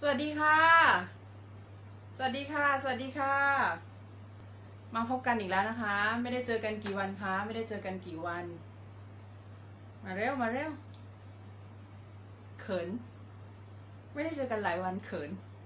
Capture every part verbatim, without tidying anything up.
สวัสดีค่ะสวัสดีค่ะสวัสดีค่ะมาพบกันอีกแล้วนะคะไม่ได้เจอกันกี่วันคะไม่ได้เจอกันกี่วันมาเร็วมาเร็วเขินไม่ได้เจอกันหลายวันเขิน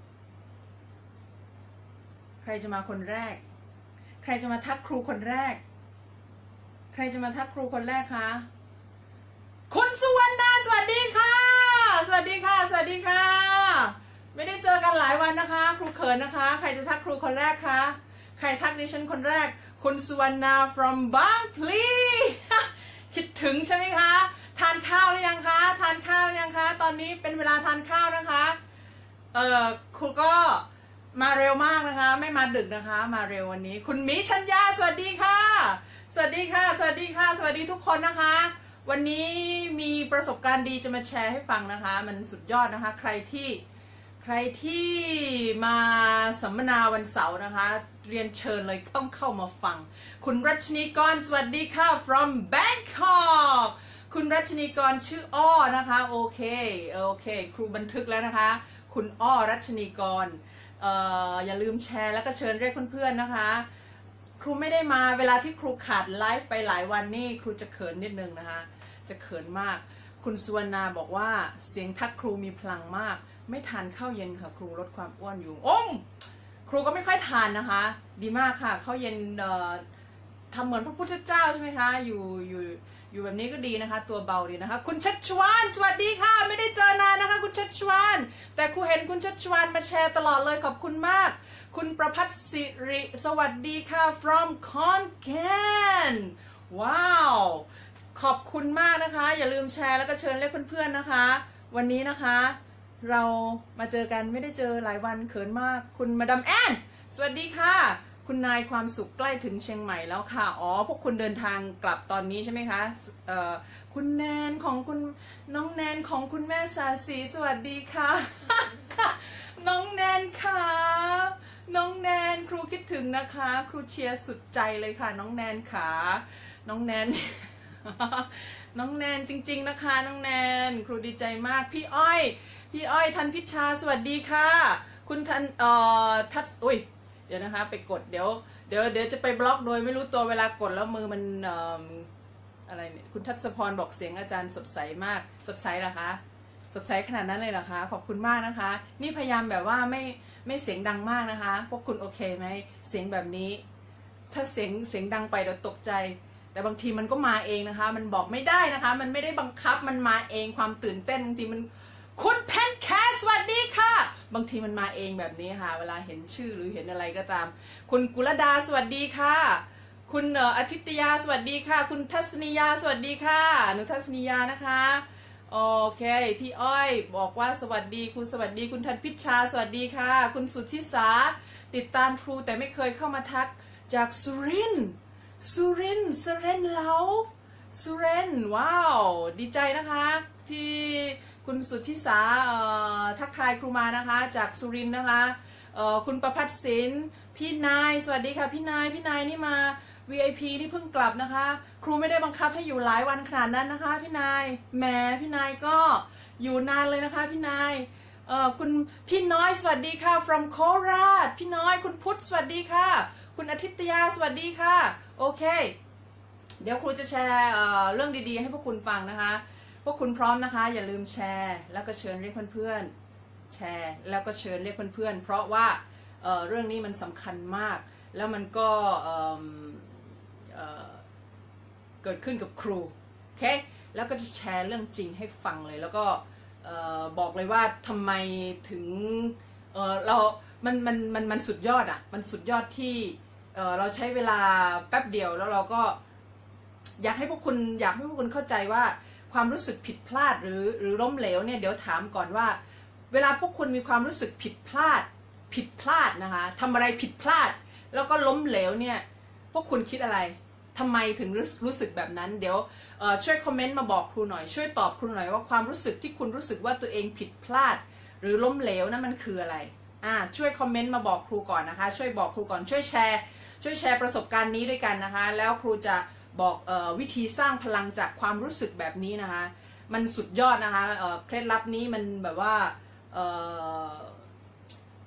ใครจะมาคนแรกใครจะมาทักครูคนแรกใครจะมาทักครูคนแรกคะคุณสุวรรณาสวัสดีค่ะสวัสดีค่ะสวัสดีค่ะไม่ได้เจอกันหลายวันนะคะครูเขินนะคะใครจะทักครูคนแรกคะใครทักดิฉันคนแรกคุณสุวรรณา from บางพลี คิดถึงใช่ไหมคะทานข้าวหรือยังคะทานข้าวหรือยังคะตอนนี้เป็นเวลาทานข้าวนะคะเออครูก็มาเร็วมากนะคะไม่มาดึกนะคะมาเร็ววันนี้คุณมิชัญญาสวัสดีค่ะสวัสดีค่ะสวัสดีค่ะสวัสดีทุกคนนะคะวันนี้มีประสบการณ์ดีจะมาแชร์ให้ฟังนะคะมันสุดยอดนะคะใครที่ใครที่มาสัมมนาวันเสาร์นะคะเรียนเชิญเลยต้องเข้ามาฟังคุณรัชนีกรสวัสดีค่ะ from Bangkok คุณรัชนีกรชื่ออ้อนะคะโอเคโอเคครูบันทึกแล้วนะคะคุณอ้อรัชนีกรเอ่ออย่าลืมแชร์แล้วก็เชิญเรียกเพื่อนๆนะคะครูไม่ได้มาเวลาที่ครูขาดไลฟ์ไปหลายวันนี่ครูจะเขินนิดนึงนะคะจะเขินมากคุณสุวรรณาบอกว่าเสียงทักครูมีพลังมากไม่ทานข้าวเย็นค่ะครูลดความอ้วนอยู่โอ้มครูก็ไม่ค่อยทานนะคะดีมากค่ะข้าวเย็นเอ่อทำเหมือนพระพุทธเจ้าใช่ไหมคะอยู่อยู่อยู่แบบนี้ก็ดีนะคะตัวเบาดีนะคะคุณชัชวานสวัสดีค่ะไม่ได้เจอนานนะคะคุณชัชวานแต่ครูเห็นคุณชัชวานมาแชร์ตลอดเลยขอบคุณมากคุณประภัสสิริสวัสดีค่ะ from ขอนแก่นว้าวขอบคุณมากนะคะอย่าลืมแชร์แล้วก็เชิญเรียกเพื่อนๆนะคะวันนี้นะคะเรามาเจอกันไม่ได้เจอหลายวันเขินมากคุณมาดามแอนสวัสดีค่ะคุณนายความสุขใกล้ถึงเชียงใหม่แล้วค่ะอ๋อพวกคุณเดินทางกลับตอนนี้ใช่ไหมคะเอ่อคุณแนนของคุณน้องแนนของคุณแม่สาสีสวัสดีค่ะ น้องแนนค่ะน้องแนนครูคิดถึงนะคะครูเชียร์สุดใจเลยค่ะน้องแนนค่ะน้องแนน น้องแนนจริงๆนะคะน้องแนนครูดีใจมากพี่อ้อยพี่อ้อยทันพิชาสวัสดีค่ะคุณทันเอ่อทัศอุ้ยเดี๋ยวนะคะไปกดเดี๋ยวเดี๋ยวเดี๋ยวจะไปบล็อกโดยไม่รู้ตัวเวลากดแล้วมือมันเอ่ออะไรเนี่ยคุณทัศพรบอกเสียงอาจารย์สดใสมากสดใสเหรอคะสดใสขนาดนั้นเลยเหรอคะขอบคุณมากนะคะนี่พยายามแบบว่าไม่ไม่เสียงดังมากนะคะพวกคุณโอเคไหมเสียงแบบนี้ถ้าเสียงเสียงดังไปเดี๋ยวตกใจแต่บางทีมันก็มาเองนะคะมันบอกไม่ได้นะคะมันไม่ได้บังคับมันมาเองความตื่นเต้นบางทีมันคุณแพนแคสสวัสดีค่ะบางทีมันมาเองแบบนี้ค่ะเวลาเห็นชื่อหรือเห็นอะไรก็ตามคุณกุลดาสวัสดีค่ะคุณเอ่ออาทิตยาสวัสดีค่ะคุณทัศนียาสวัสดีค่ะหนูทัศนียานะคะโอเคพี่อ้อยบอกว่าสวัสดีคุณสวัสดีคุณทันพิชชาสวัสดีค่ะคุณสุทธิสาติดตามครูแต่ไม่เคยเข้ามาทักจากสุรินทร์สุรินทร์สุรินทร์เหลาสุรินทร์ว้าวดีใจนะคะที่คุณสุทธิสาทักทายครูมานะคะจากสุรินทร์นะคะคุณประภัสสินพี่นายสวัสดีค่ะพี่นายพี่นายนี่มา วี ไอ พี นี่เพิ่งกลับนะคะครูไม่ได้บังคับให้อยู่หลายวันขนาดนั้นนะคะพี่นายแหมพี่นายก็อยู่นานเลยนะคะพี่นายเอ่อคุณพี่น้อยสวัสดีค่ะ from โคราชพี่น้อยคุณพุทธสวัสดีค่ะคุณอาทิตยาสวัสดีค่ะโอเคเดี๋ยวครูจะแชร์เอ่อเรื่องดีๆให้พวกคุณฟังนะคะพวกคุณพร้อมนะคะอย่าลืมแชร์แล้วก็เชิญเรียกเพื่อนๆแชร์แล้วก็เชิญเรียกเพื่อนๆเพราะว่าเอ่อเรื่องนี้มันสำคัญมากแล้วมันก็เอ่อเอ่อเกิดขึ้นกับครูโอเคแล้วก็จะแชร์เรื่องจริงให้ฟังเลยแล้วก็เอ่อบอกเลยว่าทำไมถึงเอ่อเรามันมันมันมันสุดยอดอ่ะมันสุดยอดที่เอ่อเราใช้เวลาแป๊บเดียวแล้วเราก็อยากให้พวกคุณอยากให้พวกคุณเข้าใจว่าความรู้สึกผิดพลาดหรือหรือล้มเหลวเนี่ยเดี๋ยวถามก่อนว่าเวลาพวกคุณมีความรู้สึกผิดพลาดผิดพลาดนะคะทำอะไรผิดพลาดแล้วก็ล้มเหลวเนี่ยพวกคุณคิดอะไรทำไมถึงรู้สึกแบบนั้นเดี๋ยวช่วยคอมเมนต์มาบอกครูหน่อยช่วยตอบครูหน่อยว่าความรู้สึกที่คุณรู้สึกว่าตัวเองผิดพลาดหรือล้มเหลวนั้นมันคืออะไรอ่าช่วยคอมเมนต์มาบอกครูก่อนนะคะช่วยบอกครูก่อนช่วยแชร์ช่วยแชร์ประสบการณ์นี้ด้วยกันนะคะแล้วครูจะบอกเอ่อวิธีสร้างพลังจากความรู้สึกแบบนี้นะคะมันสุดยอดนะคะเอ่อเคล็ดลับนี้มันแบบว่าเอ่อ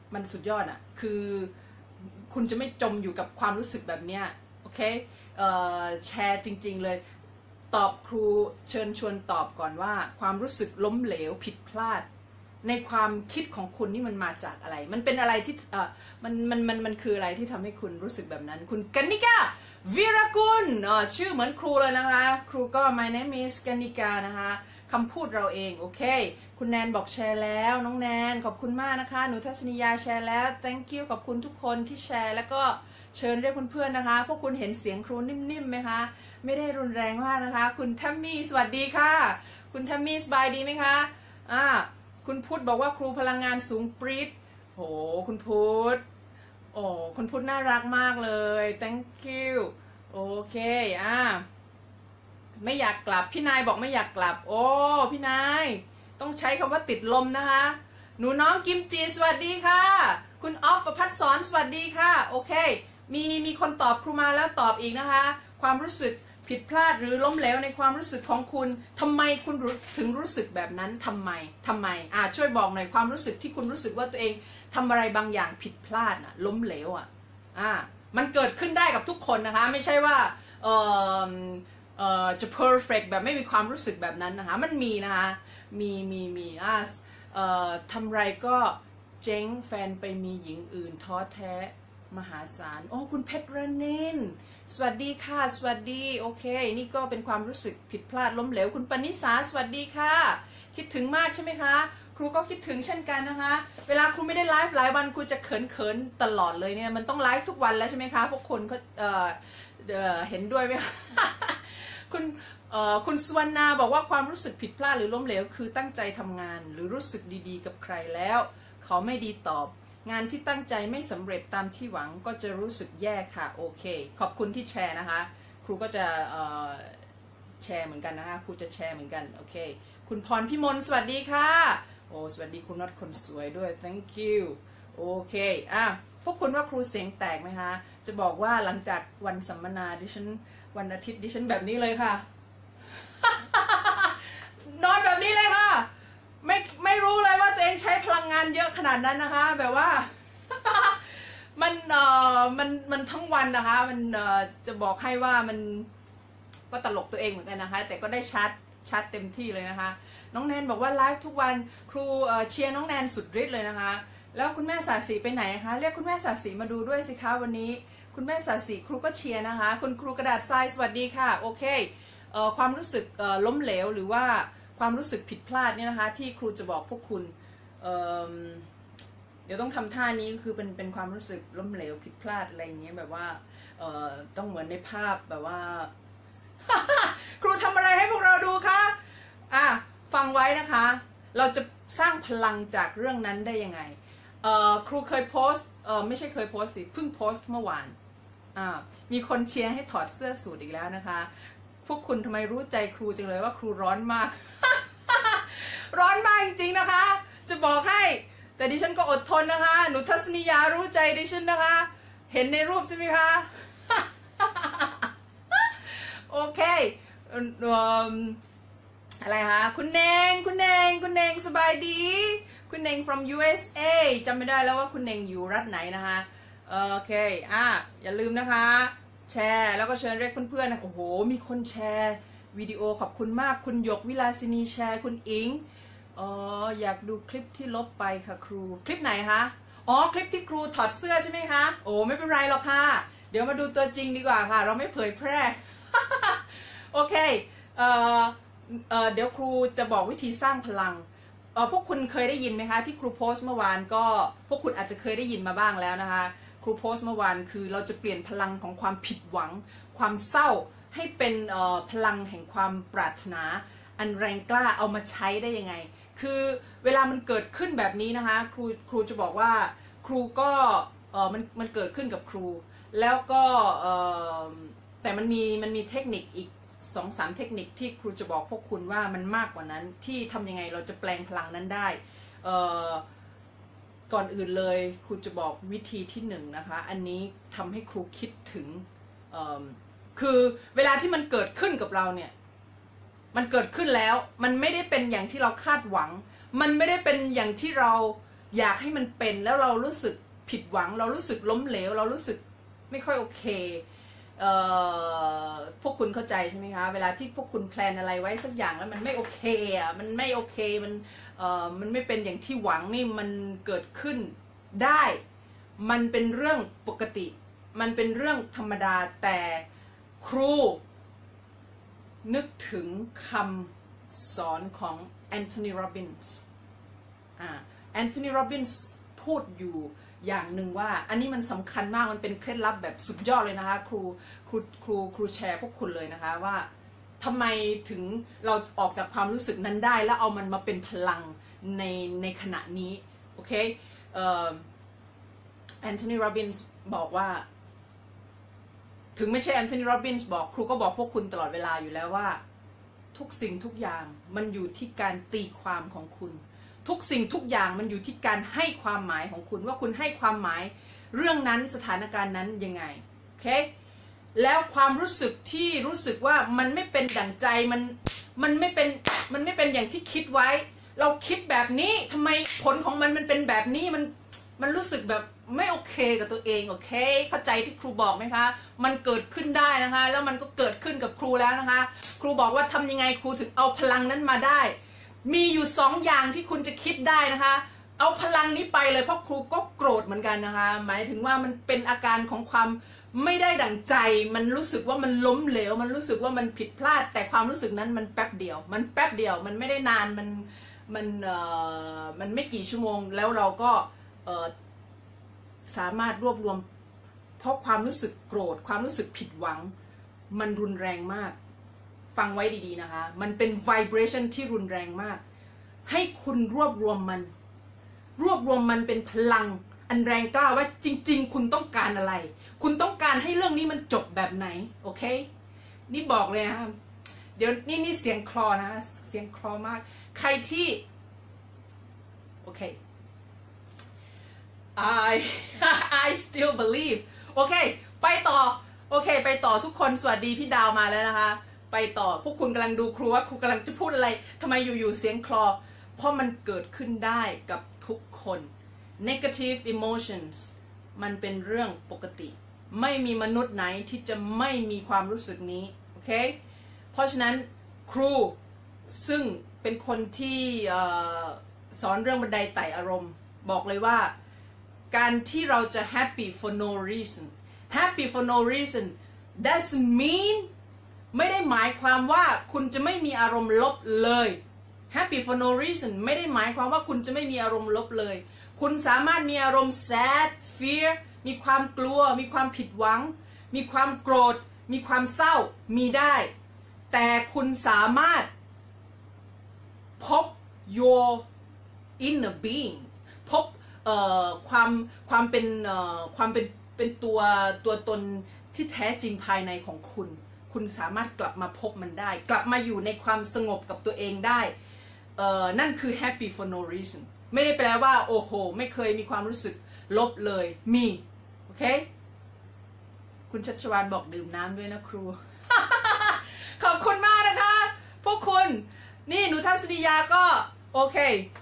มันสุดยอดอะคือคุณจะไม่จมอยู่กับความรู้สึกแบบเนี้ยโอเคเอ่อแชร์จริงๆเลยตอบครูเชิญชวนตอบก่อนว่าความรู้สึกล้มเหลวผิดพลาดในความคิดของคุณนี่มันมาจากอะไรมันเป็นอะไรที่เอ่อมันมันมันมันคืออะไรที่ทำให้คุณรู้สึกแบบนั้นคุณกนิกาวีรกุลเอ่อชื่อเหมือนครูเลยนะคะครูก็ my name is กนิกานะคะคำพูดเราเองโอเคคุณแนนบอกแชร์แล้วน้องแนนขอบคุณมากนะคะหนูทัศนียาแชร์แล้ว thank you ขอบคุณทุกคนที่แชร์แล้วก็เชิญเรียกเพื่อนๆนะคะพวกคุณเห็นเสียงครูนิ่มๆไหมคะไม่ได้รุนแรงมากนะคะคุณทัมมี่สวัสดีค่ะคุณทัมมี่สบายดีไหมคะอ่าคุณพุทธบอกว่าครูพลังงานสูงปรี๊ดโหคุณพุทธโอ้คุณพุทธน่ารักมากเลย thank you โอเคอ่าไม่อยากกลับพี่นายบอกไม่อยากกลับโอ้พี่นายต้องใช้คำว่าติดลมนะคะหนูน้องกิมจีสวัสดีค่ะคุณออฟประภัสสรสวัสดีค่ะโอเคมีมีคนตอบครูมาแล้วตอบอีกนะคะความรู้สึกผิดพลาดหรือล้มเหลวในความรู้สึกของคุณทำไมคุณถึงรู้สึกแบบนั้นทำไมทำไมอ่าช่วยบอกหน่อยความรู้สึกที่คุณรู้สึกว่าตัวเองทำอะไรบางอย่างผิดพลาดน่ะล้มเหลวอ่ะอ่ามันเกิดขึ้นได้กับทุกคนนะคะไม่ใช่ว่าเอ่อเอ่อจะ perfect แบบไม่มีความรู้สึกแบบนั้นนะคะมันมีนะคะมีมีมีอ่าเอ่อทำไรก็เจ๊งแฟนไปมีหญิงอื่นท้อแท้มหาศาลโอ้คุณเพชรระนินสวัสดีค่ะสวัสดีโอเคนี่ก็เป็นความรู้สึกผิดพลาดล้มเหลวคุณปณิสาสวัสดีค่ะคิดถึงมากใช่ไหมคะครูก็คิดถึงเช่นกันนะคะเวลาครูไม่ได้ไลฟ์หลายวันครูจะเขินๆตลอดเลยเนี่ยมันต้องไลฟ์ทุกวันแล้วใช่ไหมคะพวกคนเขาเอ่อเอ่อเห็นด้วยไหมคะ คุณเอ่อคุณสวรรณาบอกว่าความรู้สึกผิดพลาดหรือล้มเหลวคือตั้งใจทำงานหรือรู้สึกดีๆกับใครแล้วเขาไม่ดีตอบงานที่ตั้งใจไม่สำเร็จตามที่หวังก็จะรู้สึกแย่ค่ะโอเคขอบคุณที่แชร์นะคะครูก็จะเอ่อแชร์เหมือนกันนะคะครูจะแชร์เหมือนกันโอเคคุณพรพิมลสวัสดีค่ะโอ้สวัสดีคุณน็อตคนสวยด้วย thank you โอเคอ่ะพวกคุณว่าครูเสียงแตกไหมคะจะบอกว่าหลังจากวันสัมมนาดิฉันวันอาทิตย์ดิฉันแบบนี้เลยค่ะ นอนแบบนี้เลยค่ะไม่ไม่รู้เลยว่าตัวเองใช้พลังงานเยอะขนาดนั้นนะคะแบบว่า มันเอ่อมันมันทั้งวันนะคะมันเอ่อจะบอกให้ว่ามันก็ตลกตัวเองเหมือนกันนะคะแต่ก็ได้ชาร์จชาร์จเต็มที่เลยนะคะน้องแนนบอกว่าไลฟ์ทุกวันครูเอ่อเชียร์น้องแนนสุดฤทธิ์เลยนะคะแล้วคุณแม่สาสีไปไหนคะเรียกคุณแม่สาสีมาดูด้วยสิคะวันนี้คุณแม่สาสีครูก็เชียร์นะคะคุณครูกระดาษทรายสวัสดีค่ะโอเคเอ่อความรู้สึกเอ่อล้มเหลวหรือว่าความรู้สึกผิดพลาดเนี่ยนะคะที่ครูจะบอกพวกคุณเอ่อเดี๋ยวต้องทำท่านี้คือเป็นเป็นความรู้สึกล้มเหลวผิดพลาดอะไรอย่างเงี้ยแบบว่าเอ่อต้องเหมือนในภาพแบบว่า ครูทำอะไรให้พวกเราดูคะอ่ะฟังไว้นะคะเราจะสร้างพลังจากเรื่องนั้นได้ยังไงเอ่อครูเคยโพสต์เอ่อไม่ใช่เคยโพสต์สิเพิ่งโพสต์เมื่อวานอ่ามีคนเชียร์ให้ถอดเสื้อสูทอีกแล้วนะคะพวกคุณทำไมรู้ใจครูจังเลยว่าครูร้อนมาก ร้อนมากจริงๆนะคะจะบอกให้แต่ดิฉันก็อดทนนะคะหนูทัศนียารู้ใจดิฉันนะคะเห็นในรูปใช่ไหมคะ โอเคอะไรคะคุณเนงคุณเนงคุณเนงสบายดีคุณเนง from ยู เอส เอ จำไม่ได้แล้วว่าคุณเนงอยู่รัฐไหนนะคะโอเคอ่ะอย่าลืมนะคะแชร์แล้วก็เชิญเรียกเพื่อนๆนะโอ้โหมีคนแชร์วิดีโอขอบคุณมากคุณหยกวิลาสินีแชร์คุณอิงอ๋ออยากดูคลิปที่ลบไปค่ะครูคลิปไหนคะอ๋อคลิปที่ครูถอดเสื้อใช่ไหมคะโอ้ไม่เป็นไรหรอกค่ะเดี๋ยวมาดูตัวจริงดีกว่าค่ะเราไม่เผยแพร่ โอเคเอ่อเอ่อเดี๋ยวครูจะบอกวิธีสร้างพลังเอ่อพวกคุณเคยได้ยินไหมคะที่ครูโพสต์เมื่อวานก็พวกคุณอาจจะเคยได้ยินมาบ้างแล้วนะคะครูโพสต์เมื่อวานคือเราจะเปลี่ยนพลังของความผิดหวังความเศร้าให้เป็นเอ่อพลังแห่งความปรารถนาอันแรงกล้าเอามาใช้ได้ยังไงคือเวลามันเกิดขึ้นแบบนี้นะคะครูครูจะบอกว่าครูก็เอ่อมันมันเกิดขึ้นกับครูแล้วก็เอ่อแต่มันมีมันมีเทคนิคอีกสองสามเทคนิคที่ครูจะบอกพวกคุณว่ามันมากกว่านั้นที่ทำยังไงเราจะแปลงพลังนั้นได้เอ่อก่อนอื่นเลยครูจะบอกวิธีที่หนึ่งนะคะอันนี้ทำให้ครูคิดถึงคือเวลาที่มันเกิดขึ้นกับเราเนี่ยมันเกิดขึ้นแล้วมันไม่ได้เป็นอย่างที่เราคาดหวังมันไม่ได้เป็นอย่างที่เราอยากให้มันเป็นแล้วเรารู้สึกผิดหวังเรารู้สึกล้มเหลวเรารู้สึกไม่ค่อยโอเคเอ่อพวกคุณเข้าใจใช่ไหมคะเวลาที่พวกคุณแพลนอะไรไว้สักอย่างแล้วมันไม่โอเคอ่ะมันไม่โอเคมันเอ่อมันไม่เป็นอย่างที่หวังนี่มันเกิดขึ้นได้มันเป็นเรื่องปกติมันเป็นเรื่องธรรมดาแต่ครูนึกถึงคำสอนของแอนโทนีโรบินส์อ่าแอนโทนีโรบินส์พูดอยู่อย่างหนึ่งว่าอันนี้มันสำคัญมากมันเป็นเคล็ดลับแบบสุดยอดเลยนะคะครูครูครูครูแชร์พวกคุณเลยนะคะว่าทำไมถึงเราออกจากความรู้สึกนั้นได้แล้วเอามันมาเป็นพลังในในขณะนี้โอเคเอ่อแอนโทนีโรบินส์บอกว่าถึงไม่ใช่แอนโทนีโรบินส์บอกครูก็บอกพวกคุณตลอดเวลาอยู่แล้วว่าทุกสิ่งทุกอย่างมันอยู่ที่การตีความของคุณทุกสิ่งทุกอย่างมันอยู่ที่การให้ความหมายของคุณว่าคุณให้ความหมายเรื่องนั้นสถานการณ์นั้นยังไงโอเคแล้วความรู้สึกที่รู้สึกว่ามันไม่เป็นดั่งใจมันมันไม่เป็นมันไม่เป็นอย่างที่คิดไว้เราคิดแบบนี้ทำไมผลของมันมันเป็นแบบนี้มันมันรู้สึกแบบไม่โอเคกับตัวเองโอเคเข้าใจที่ครูบอกไหมคะมันเกิดขึ้นได้นะคะแล้วมันก็เกิดขึ้นกับครูแล้วนะคะครูบอกว่าทำยังไงครูถึงเอาพลังนั้นมาได้มีอยู่สองอย่างที่คุณจะคิดได้นะคะเอาพลังนี้ไปเลยเพราะครูก็โกรธเหมือนกันนะคะหมายถึงว่ามันเป็นอาการของความไม่ได้ดั่งใจมันรู้สึกว่ามันล้มเหลวมันรู้สึกว่ามันผิดพลาดแต่ความรู้สึกนั้นมันแป๊บเดียวมันแป๊บเดียวมันไม่ได้นานมันมันเอ่อมันไม่กี่ชั่วโมงแล้วเราก็เอ่อสามารถรวบรวมเพราะความรู้สึกโกรธความรู้สึกผิดหวังมันรุนแรงมากฟังไว้ดีๆนะคะมันเป็น vibration ที่รุนแรงมากให้คุณรวบรวมมันรวบรวมมันเป็นพลังอันแรงกล้าว่าจริงๆคุณต้องการอะไรคุณต้องการให้เรื่องนี้มันจบแบบไหนโอเคนี่บอกเลยนะเดี๋ยวนี่นี่เสียงคลอนะเสียงคลอมากใครที่โอเค I I still believe โอเคไปต่อโอเคไปต่อทุกคนสวัสดีพี่ดาวมาแล้วนะคะไปต่อพวกคุณกำลังดูครูว่าครูกำลังจะพูดอะไรทำไมอยู่ๆเสียงคลอเพราะมันเกิดขึ้นได้กับทุกคน negative emotions มันเป็นเรื่องปกติไม่มีมนุษย์ไหนที่จะไม่มีความรู้สึกนี้โอเคเพราะฉะนั้นครูซึ่งเป็นคนที่สอนเรื่องบันไดไต่อารมณ์บอกเลยว่าการที่เราจะ happy for no reason happy for no reason doesn't mean ไม่ได้หมายความว่าคุณจะไม่มีอารมณ์ลบเลย happy for no reason ไม่ได้หมายความว่าคุณจะไม่มีอารมณ์ลบเลยคุณสามารถมีอารมณ์ sad fear มีความกลัวมีความผิดหวังมีความโกรธมีความเศร้ามีได้แต่คุณสามารถพบ your inner being พบความความเป็นความเป็นเป็นตัวตัวตนที่แท้จริงภายในของคุณคุณสามารถกลับมาพบมันได้กลับมาอยู่ในความสงบกับตัวเองได้นั่นคือ happy for no reason ไม่ได้แปลว่าโอ้โหไม่เคยมีความรู้สึกลบเลยมีโอเคคุณชัชวานบอกดื่มน้ำด้วยนะครู ขอบคุณมากนะคะพวกคุณนี่หนูทัศนียาก็โอเค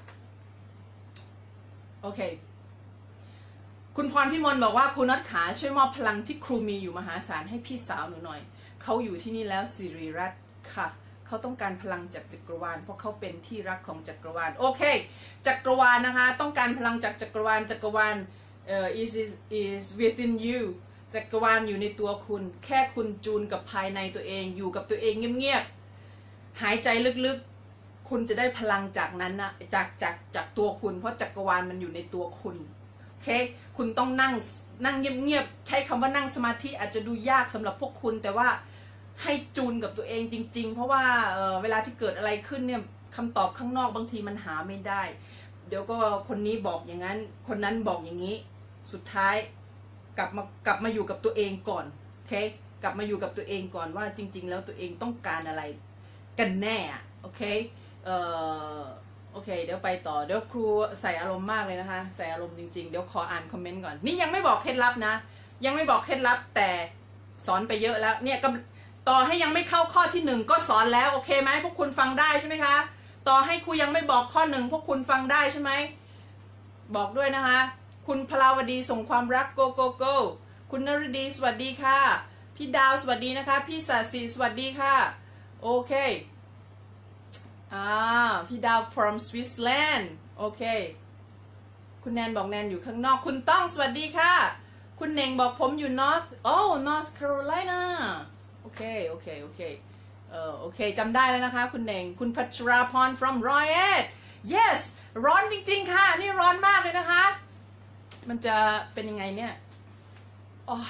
โอเคคุณพรพิมลบอกว่าครูน็อตขาช่วยมอบพลังที่ครูมีอยู่มหาศาลให้พี่สาวหนูหน่อยเขาอยู่ที่นี่แล้วสิริรัตน์ค่ะเขาต้องการพลังจากจักรวาลเพราะเขาเป็นที่รักของจักรวาลโอเคจักรวาลนะคะต้องการพลังจากจักรวาลจักรวาลเอ่อ is is within you จักรวาลอยู่ในตัวคุณแค่คุณจูนกับภายในตัวเองอยู่กับตัวเองเงียบๆหายใจลึกๆคุณจะได้พลังจากนั้นนะจากจากจากตัวคุณเพราะจักรวาลมันอยู่ในตัวคุณโอเคคุณต้องนั่งนั่งเงียบๆใช้คำว่านั่งสมาธิอาจจะดูยากสำหรับพวกคุณแต่ว่าให้จูนกับตัวเองจริงๆเพราะว่า เ, เวลาที่เกิดอะไรขึ้นเนี่ยคำตอบข้างนอกบางทีมันหาไม่ได้เดี๋ยวก็คนนี้บอกอย่างนั้นคนนั้นบอกอย่างนี้สุดท้ายกลับมากลับมาอยู่กับตัวเองก่อนโอเคกลับมาอยู่กับตัวเองก่อนว่าจริงๆแล้วตัวเองต้องการอะไรกันแน่โอเคเอ่อโอเคเดี๋ยวไปต่อเดี๋ยวครูใส่อารมณ์มากเลยนะคะใส่อารมณ์จริงๆเดี๋ยวขออ่านคอมเมนต์ก่อนนี่ยังไม่บอกเคล็ดลับนะยังไม่บอกเคล็ดลับแต่สอนไปเยอะแล้วเนี่ยก็ต่อให้ยังไม่เข้าข้อที่หนึ่งก็สอนแล้วโอเคไหมพวกคุณฟังได้ใช่ไหมคะต่อให้ครูยังไม่บอกข้อหนึ่งพวกคุณฟังได้ใช่ไหมบอกด้วยนะคะคุณพลาวดีส่งความรัก go go go คุณนรดีสวัสดีค่ะพี่ดาวสวัสดีนะคะพี่สาสีสวัสดีค่ะโอเคอ่าพี่ดาว from Switzerland โอเคคุณแนนบอกแนนอยู่ข้างนอกคุณต้องสวัสดีค่ะคุณเน่งบอกผมอยู่ North oh North Carolina โอเคโอเคโอเคเออโอเคจำได้แล้วนะคะคุณเน่งคุณพัชราพร from Royal yes ร้อนจริงๆค่ะนี่ร้อนมากเลยนะคะมันจะเป็นยังไงเนี่ยโอ้ย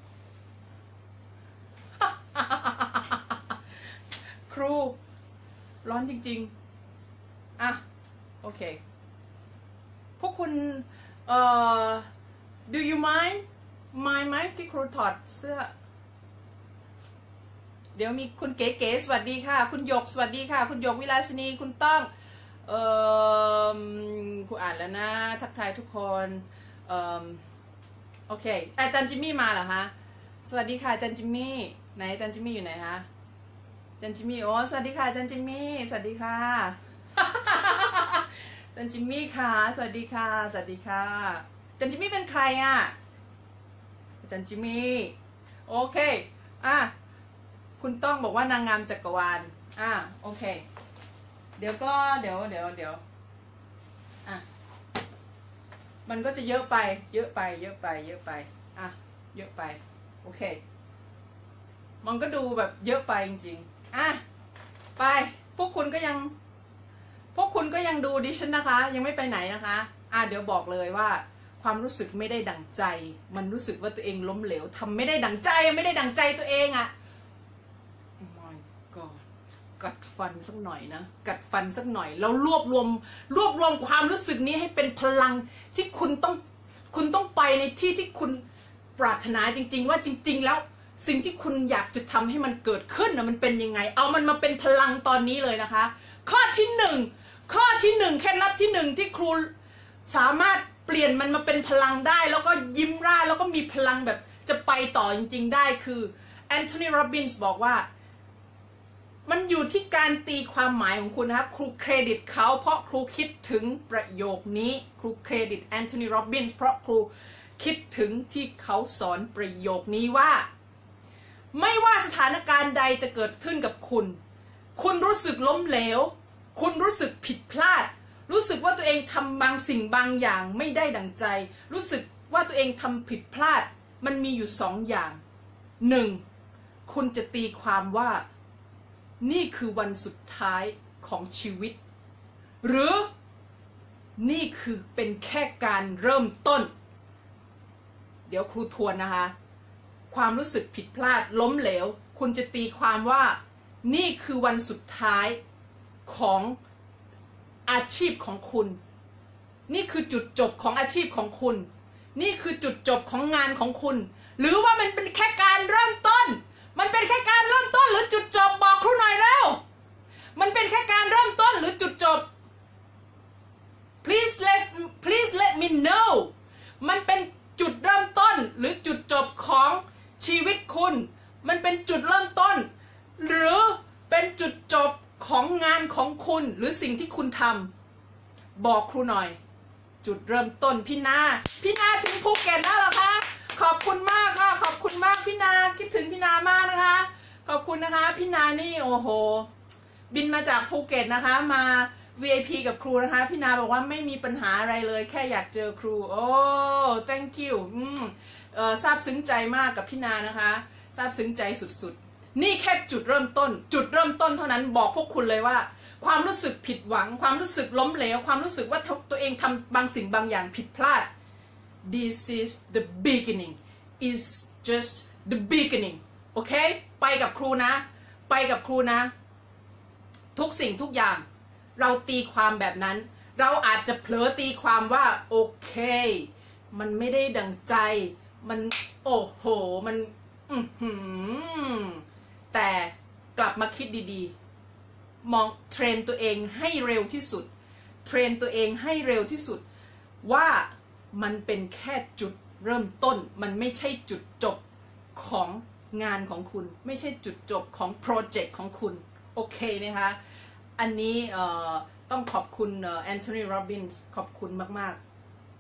ครูร้อนจริงๆอ่ะโอเคพวกคุณเอ่อ do you mind mind ไหมที่ครูถอดเสื้อเดี๋ยวมีคุณเก๋ๆสวัสดีค่ะคุณหยกสวัสดีค่ะคุณหยกวิลาสินีคุณต้องเอ่อครูอ่านแล้วนะทักทายทุกคนเอ่อโอเคอาจารย์จิมมี่มาเหรอคะสวัสดีค่ะอาจารย์จิมมี่ไหนอาจารย์จิมมี่อยู่ไหนคะอาจารย์จิมมี่โอ้สวัสดีค่ะอาจารย์จิมมี่สวัสดีค่ะอาจารย์จิมมี่ค่ะสวัสดีค่ะสวัสดีค่ะอาจารย์จิมมี่เป็นใครอ่ะอาจารย์จิมมี่โอเคอ่ะคุณต้องบอกว่านางงามจักรวาลอ่ะโอเคเดี๋ยวก็เดี๋ยวเดี๋ยวเดี๋ยวอ่ะมันก็จะเยอะไปเยอะไปเยอะไปเยอะไปอ่ะเยอะไปโอเคมันก็ดูแบบเยอะไปจริงๆอ่ะไปพวกคุณก็ยังพวกคุณก็ยังดูดิฉันนะคะยังไม่ไปไหนนะคะอ่ะเดี๋ยวบอกเลยว่าความรู้สึกไม่ได้ดั่งใจมันรู้สึกว่าตัวเองล้มเหลวทำไม่ได้ดั่งใจไม่ได้ดั่งใจตัวเองอะmy god กัดฟันสักหน่อยนะกัดฟันสักหน่อยแล้วรวบรวมรวบรวมความรู้สึกนี้ให้เป็นพลังที่คุณต้องคุณต้องไปในที่ที่คุณปรารถนาจริงๆว่าจริงๆแล้วสิ่งที่คุณอยากจะทำให้มันเกิดขึ้นนะมันเป็นยังไงเอามันมาเป็นพลังตอนนี้เลยนะคะข้อที่หนึ่งข้อที่หนึ่งเคล็ดลับที่หนึ่งที่ครูสามารถเปลี่ยนมันมาเป็นพลังได้แล้วก็ยิ้มร่าแล้วก็มีพลังแบบจะไปต่อจริงๆได้คือแอนโทนีโรบินส์บอกว่ามันอยู่ที่การตีความหมายของคุณนะคะครูเครดิตเขาเพราะครูคิดถึงประโยคนี้ครูเครดิตแอนโทนีโรบินส์เพราะครูคิดถึงที่เขาสอนประโยคนี้ว่าไม่ว่าสถานการณ์ใดจะเกิดขึ้นกับคุณคุณรู้สึกล้มเหลวคุณรู้สึกผิดพลาดรู้สึกว่าตัวเองทำบางสิ่งบางอย่างไม่ได้ดั่งใจรู้สึกว่าตัวเองทำผิดพลาดมันมีอยู่สองอย่างหนึ่งคุณจะตีความว่านี่คือวันสุดท้ายของชีวิตหรือนี่คือเป็นแค่การเริ่มต้นเดี๋ยวครูทวนนะคะความรู้สึกผิดพลาดล้มเหลวคุณจะตีความว่านี่คือวันสุดท้ายของอาชีพของคุณนี่คือจุดจบของอาชีพของคุณนี่คือจุดจบของงานของคุณหรือว่ามันเป็นแค่การเริ่มต้นมันเป็นแค่การเริ่มต้นหรือจุดจบบอกครูหน่อยแล้วมันเป็นแค่การเริ่มต้นหรือจุดจบ please let please let me know มันเป็นจุดเริ่มต้นหรือจุดจบของชีวิตคุณมันเป็นจุดเริ่มต้นหรือเป็นจุดจบของงานของคุณหรือสิ่งที่คุณทำบอกครูหน่อยจุดเริ่มต้นพี่นาพี่นาถึงภูเก็ตแล้วเหรอคะขอบคุณมากค่ะขอบคุณมากพี่นาคิดถึงพี่นามากนะคะขอบคุณนะคะพี่นานี่โอ้โหบินมาจากภูเก็ตนะคะมา วี ไอ พี กับครูนะคะพี่นาบอกว่าไม่มีปัญหาอะไรเลยแค่อยากเจอครูโอ้ thank you อืมเอ่อซาบซึ้งใจมากกับพี่นานะคะซาบซึ้งใจสุดๆนี่แค่จุดเริ่มต้นจุดเริ่มต้นเท่านั้นบอกพวกคุณเลยว่าความรู้สึกผิดหวังความรู้สึกล้มเหลวความรู้สึกว่าตัวเองทำบางสิ่งบางอย่างผิดพลาด this is the beginning is just the beginning โอเคไปกับครูนะไปกับครูนะทุกสิ่งทุกอย่างเราตีความแบบนั้นเราอาจจะเผลอตีความว่าโอเคมันไม่ได้ดังใจมันโอ้โหมันอือหือแต่กลับมาคิดดีๆมองเทรนตัวเองให้เร็วที่สุดเทรนตัวเองให้เร็วที่สุดว่ามันเป็นแค่จุดเริ่มต้นมันไม่ใช่จุดจบของงานของคุณไม่ใช่จุดจบของโปรเจกต์ของคุณโอเคไหมคะอันนี้ต้องขอบคุณแอนโทนีโรบินส์ขอบคุณมากๆ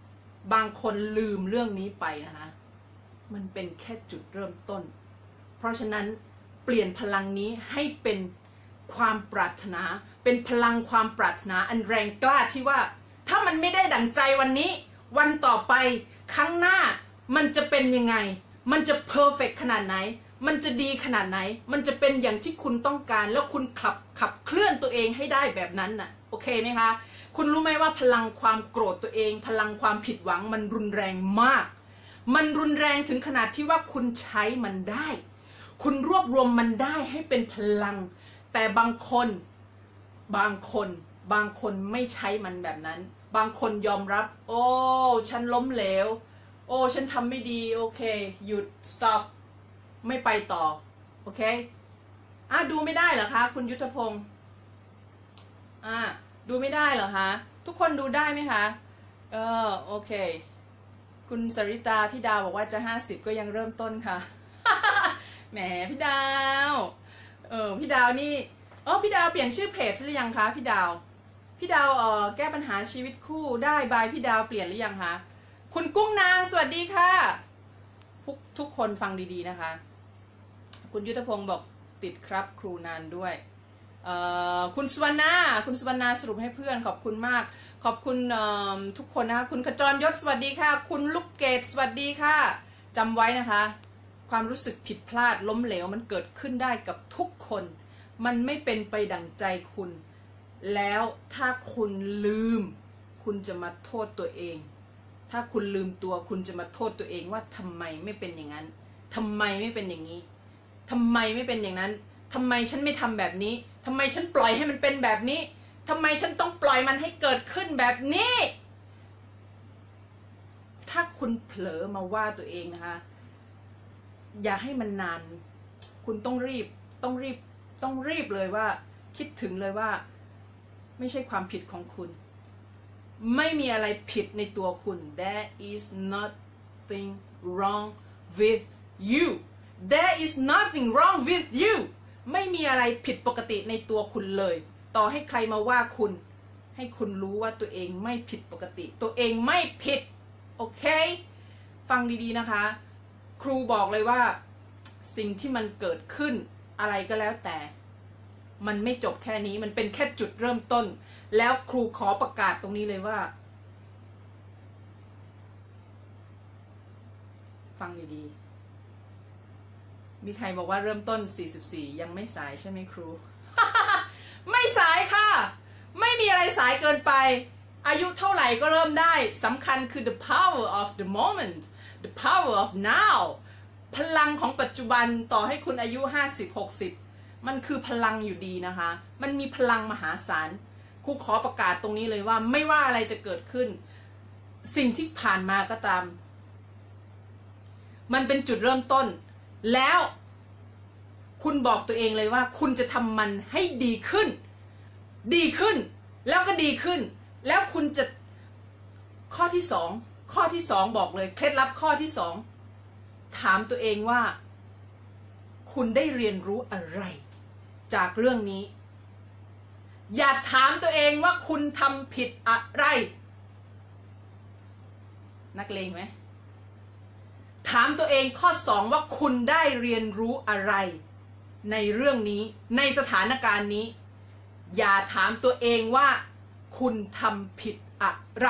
บางคนลืมเรื่องนี้ไปนะคะมันเป็นแค่จุดเริ่มต้นเพราะฉะนั้นเปลี่ยนพลังนี้ให้เป็นความปรารถนาเป็นพลังความปรารถนาอันแรงกล้าที่ว่าถ้ามันไม่ได้ดั่งใจวันนี้วันต่อไปครั้งหน้ามันจะเป็นยังไงมันจะเพอร์เฟกต์ขนาดไหนมันจะดีขนาดไหนมันจะเป็นอย่างที่คุณต้องการแล้วคุณขับขับเคลื่อนตัวเองให้ได้แบบนั้นน่ะโอเคไหมคะคุณรู้ไหมว่าพลังความโกรธตัวเองพลังความผิดหวังมันรุนแรงมากมันรุนแรงถึงขนาดที่ว่าคุณใช้มันได้คุณรวบรวมมันได้ให้เป็นพลังแต่บางคนบางคนบางคนไม่ใช้มันแบบนั้นบางคนยอมรับโอ้ฉันล้มเหลวโอ้ฉันทำไม่ดีโอเคหยุด stop ไม่ไปต่อโอเคอ่ะดูไม่ได้เหรอคะคุณยุทธพงศ์อ่ะดูไม่ได้เหรอคะทุกคนดูได้ไหมคะเออโอเคคุณสริตาพี่ดาวบอกว่าจะห้าสิบก็ยังเริ่มต้นค่ะ แหมพี่ดาวเออพี่ดาวนี่เออพี่ดาวเปลี่ยนชื่อเพจหรือยังคะพี่ดาวพี่ดาวเออแก้ปัญหาชีวิตคู่ได้บายพี่ดาวเปลี่ยนหรือยังคะคุณกุ้งนางสวัสดีค่ะทุกทุกคนฟังดีๆนะคะคุณยุทธพงศ์บอกติดครับครูนานด้วยคุณสวรรณาคุณสวรรณาสรุปให้เพื่อนขอบคุณมากขอบคุณทุกคนนะคะคุณขจรยศสวัสดีค่ะคุณลูกเกดสวัสดีค่ะจำไว้นะคะความรู้สึกผิดพลาดล้มเหลวมันเกิดขึ้นได้กับทุกคนมันไม่เป็นไปดั่งใจคุณแล้วถ้าคุณลืมคุณจะมาโทษตัวเองถ้าคุณลืมตัวคุณจะมาโทษตัวเองว่าทำไมไม่เป็นอย่างนั้นทำไมไม่เป็นอย่างนี้ทำไมไม่เป็นอย่างนั้นทำไมฉันไม่ทำแบบนี้ทำไมฉันปล่อยให้มันเป็นแบบนี้ทำไมฉันต้องปล่อยมันให้เกิดขึ้นแบบนี้ถ้าคุณเผลอมาว่าตัวเองนะคะอย่าให้มันนานคุณต้องรีบต้องรีบต้องรีบเลยว่าคิดถึงเลยว่าไม่ใช่ความผิดของคุณไม่มีอะไรผิดในตัวคุณ There is nothing wrong with you There is nothing wrong with you ไม่มีอะไรผิดปกติในตัวคุณเลยต่อให้ใครมาว่าคุณให้คุณรู้ว่าตัวเองไม่ผิดปกติตัวเองไม่ผิดโอเคฟังดีๆนะคะครูบอกเลยว่าสิ่งที่มันเกิดขึ้นอะไรก็แล้วแต่มันไม่จบแค่นี้มันเป็นแค่จุดเริ่มต้นแล้วครูขอประกาศตรงนี้เลยว่าฟังดีๆมีใครบอกว่าเริ่มต้นสี่สิบสี่ยังไม่สายใช่ไหมครู ไม่สายค่ะไม่มีอะไรสายเกินไปอายุเท่าไหร่ก็เริ่มได้สำคัญคือ the power of the moment the power of now พลังของปัจจุบันต่อให้คุณอายุห้าสิบ หกสิบมันคือพลังอยู่ดีนะคะมันมีพลังมหาศาลครูขอประกาศตรงนี้เลยว่าไม่ว่าอะไรจะเกิดขึ้นสิ่งที่ผ่านมาก็ตามมันเป็นจุดเริ่มต้นแล้วคุณบอกตัวเองเลยว่าคุณจะทำมันให้ดีขึ้นดีขึ้นแล้วก็ดีขึ้นแล้วคุณจะข้อที่สองข้อที่สองบอกเลยเคล็ดลับข้อที่สองถามตัวเองว่าคุณได้เรียนรู้อะไรจากเรื่องนี้อย่าถามตัวเองว่าคุณทำผิดอะไรนักเลงไหมถามตัวเองข้อสองว่าคุณได้เรียนรู้อะไรในเรื่องนี้ในสถานการณ์นี้อย่าถามตัวเองว่าคุณทำผิดอะไร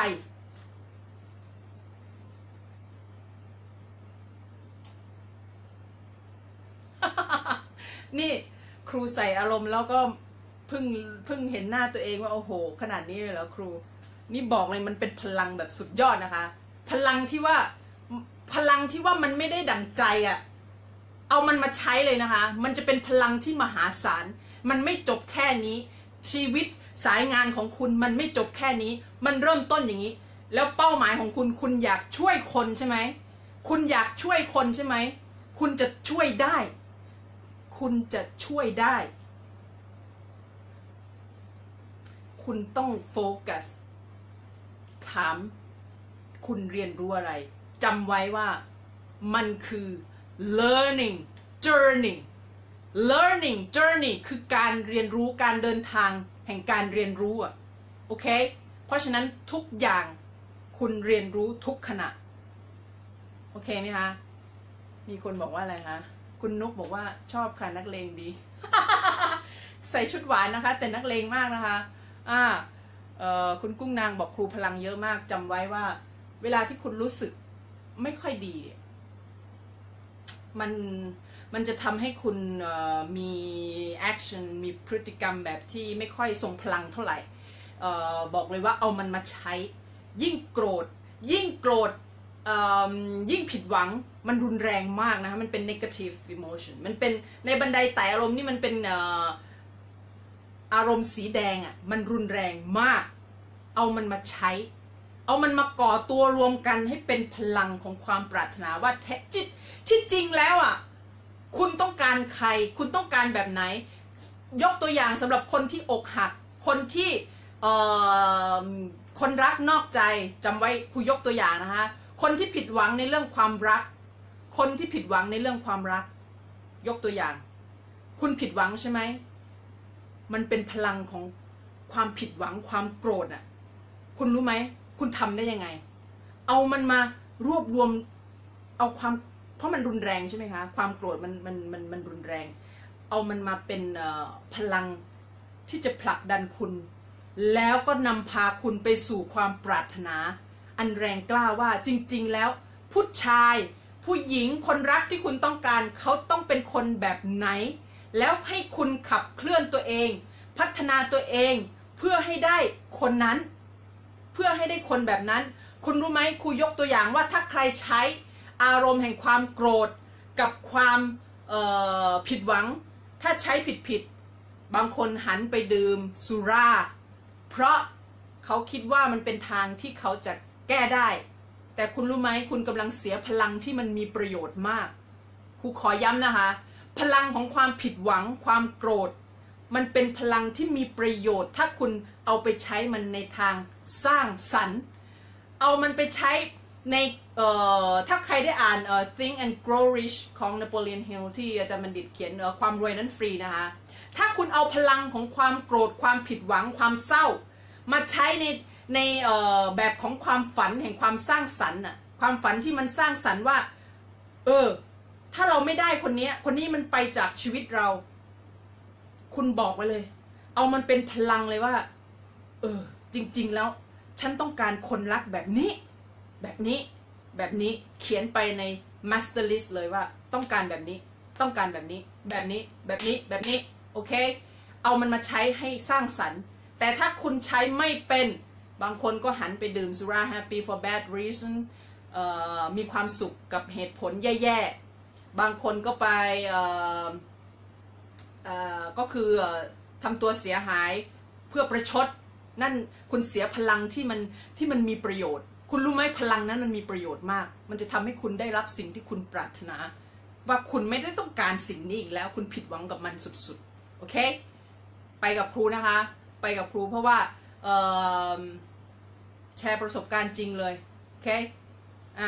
นี่ครูใส่อารมณ์แล้วก็เพิ่งเพิ่งเห็นหน้าตัวเองว่าโอ้โหขนาดนี้เลยเหรอครูนี่บอกเลยมันเป็นพลังแบบสุดยอดนะคะพลังที่ว่าพลังที่ว่ามันไม่ได้ดั่งใจอะเอามันมาใช้เลยนะคะมันจะเป็นพลังที่มหาศาลมันไม่จบแค่นี้ชีวิตสายงานของคุณมันไม่จบแค่นี้มันเริ่มต้นอย่างนี้แล้วเป้าหมายของคุณคุณอยากช่วยคนใช่ไหมคุณอยากช่วยคนใช่ไหมคุณจะช่วยได้คุณจะช่วยได้คุณต้องโฟกัสถามคุณเรียนรู้อะไรจำไว้ว่ามันคือ learning journey learning journey คือการเรียนรู้การเดินทางแห่งการเรียนรู้อ่ะโอเคเพราะฉะนั้นทุกอย่างคคุณเรียนรู้ทุกขณะโอเคไหมคะมีคนบอกว่าอะไรคะคุณนุกบอกว่าชอบค่ะนักเลงดี ใส่ชุดหวานนะคะแต่นักเลงมากนะคะอ่าเอ่อคุณกุ้งนางบอกครูพลังเยอะมากจำไว้ว่าเวลาที่คุณรู้สึกไม่ค่อยดีมันมันจะทำให้คุณมีแอคชั่นมีพฤติกรรมแบบที่ไม่ค่อยทรงพลังเท่าไหร่ออบอกเลยว่าเอามันมาใช้ยิ่งโกรธยิ่งโกรธยิ่งผิดหวังมันรุนแรงมากนะคะมันเป็น negative emotion มันเป็นในบันไดไต่อารมณ์นี่มันเป็นอารมณ์สีแดงอ่ะมันรุนแรงมากเอามันมาใช้เอามันมาก่อตัวรวมกันให้เป็นพลังของความปรารถนาว่าแท้จิตที่จริงแล้วอ่ะคุณต้องการใครคุณต้องการแบบไหนยกตัวอย่างสำหรับคนที่อกหักคนที่คนรักนอกใจจำไว้ครูยกตัวอย่างนะคะคนที่ผิดหวังในเรื่องความรักคนที่ผิดหวังในเรื่องความรักยกตัวอย่างคุณผิดหวังใช่ไหมมันเป็นพลังของความผิดหวังความโกรธอ่ะคุณรู้ไหมคุณทำได้ยังไงเอามันมารวบรวมเอาความเพราะมันรุนแรงใช่ไหมคะความโกรธมันมันมันมันรุนแรงเอามันมาเป็นพลังที่จะผลักดันคุณแล้วก็นำพาคุณไปสู่ความปรารถนาอันแรงกล้าว่าจริงๆแล้วผู้ชายผู้หญิงคนรักที่คุณต้องการเขาต้องเป็นคนแบบไหนแล้วให้คุณขับเคลื่อนตัวเองพัฒนาตัวเองเพื่อให้ได้คนนั้นเพื่อให้ได้คนแบบนั้นคุณรู้ไหมครูยกตัวอย่างว่าถ้าใครใช้อารมณ์แห่งความโกรธกับความผิดหวังถ้าใช้ผิดผิดบางคนหันไปดื่มสุราเพราะเขาคิดว่ามันเป็นทางที่เขาจะแก้ได้แต่คุณรู้ไหมคุณกำลังเสียพลังที่มันมีประโยชน์มากครูขอย้ำนะคะพลังของความผิดหวังความโกรธมันเป็นพลังที่มีประโยชน์ถ้าคุณเอาไปใช้มันในทางสร้างสรรค์เอามันไปใช้ในเอ่อถ้าใครได้อ่านเอ่อ Think and Grow Rich ของ Napoleon Hill ที่อาจารย์บัณฑิตเขียนเอ่อความรวยนั้นฟรีนะคะถ้าคุณเอาพลังของความโกรธความผิดหวังความเศร้ามาใช้ในในเอ่อแบบของความฝันแห่งความสร้างสรรค์น่ะความฝันที่มันสร้างสรรค์ว่าเออถ้าเราไม่ได้คนนี้คนนี้มันไปจากชีวิตเราคุณบอกไว้เลยเอามันเป็นพลังเลยว่าเออจริงๆแล้วฉันต้องการคนรักแบบนี้แบบนี้แบบนี้เขียนไปใน master list เลยว่าต้องการแบบนี้ต้องการแบบนี้แบบนี้แบบนี้แบบนี้โอเคเอามันมาใช้ให้สร้างสรรค์แต่ถ้าคุณใช้ไม่เป็นบางคนก็หันไปดื่มสุรา happy for bad reason มีความสุขกับเหตุผลแย่ๆบางคนก็ไปก็คือทำตัวเสียหายเพื่อประชดนั่นคุณเสียพลังที่มันที่มันมีประโยชน์คุณรู้ไหมพลังนั้นมันมีประโยชน์มากมันจะทำให้คุณได้รับสิ่งที่คุณปรารถนาว่าคุณไม่ได้ต้องการสิ่งนี้อีกแล้วคุณผิดหวังกับมันสุดๆโอเคไปกับครูนะคะไปกับครูเพราะว่าแชร์ประสบการณ์จริงเลยโอเคอ่ะ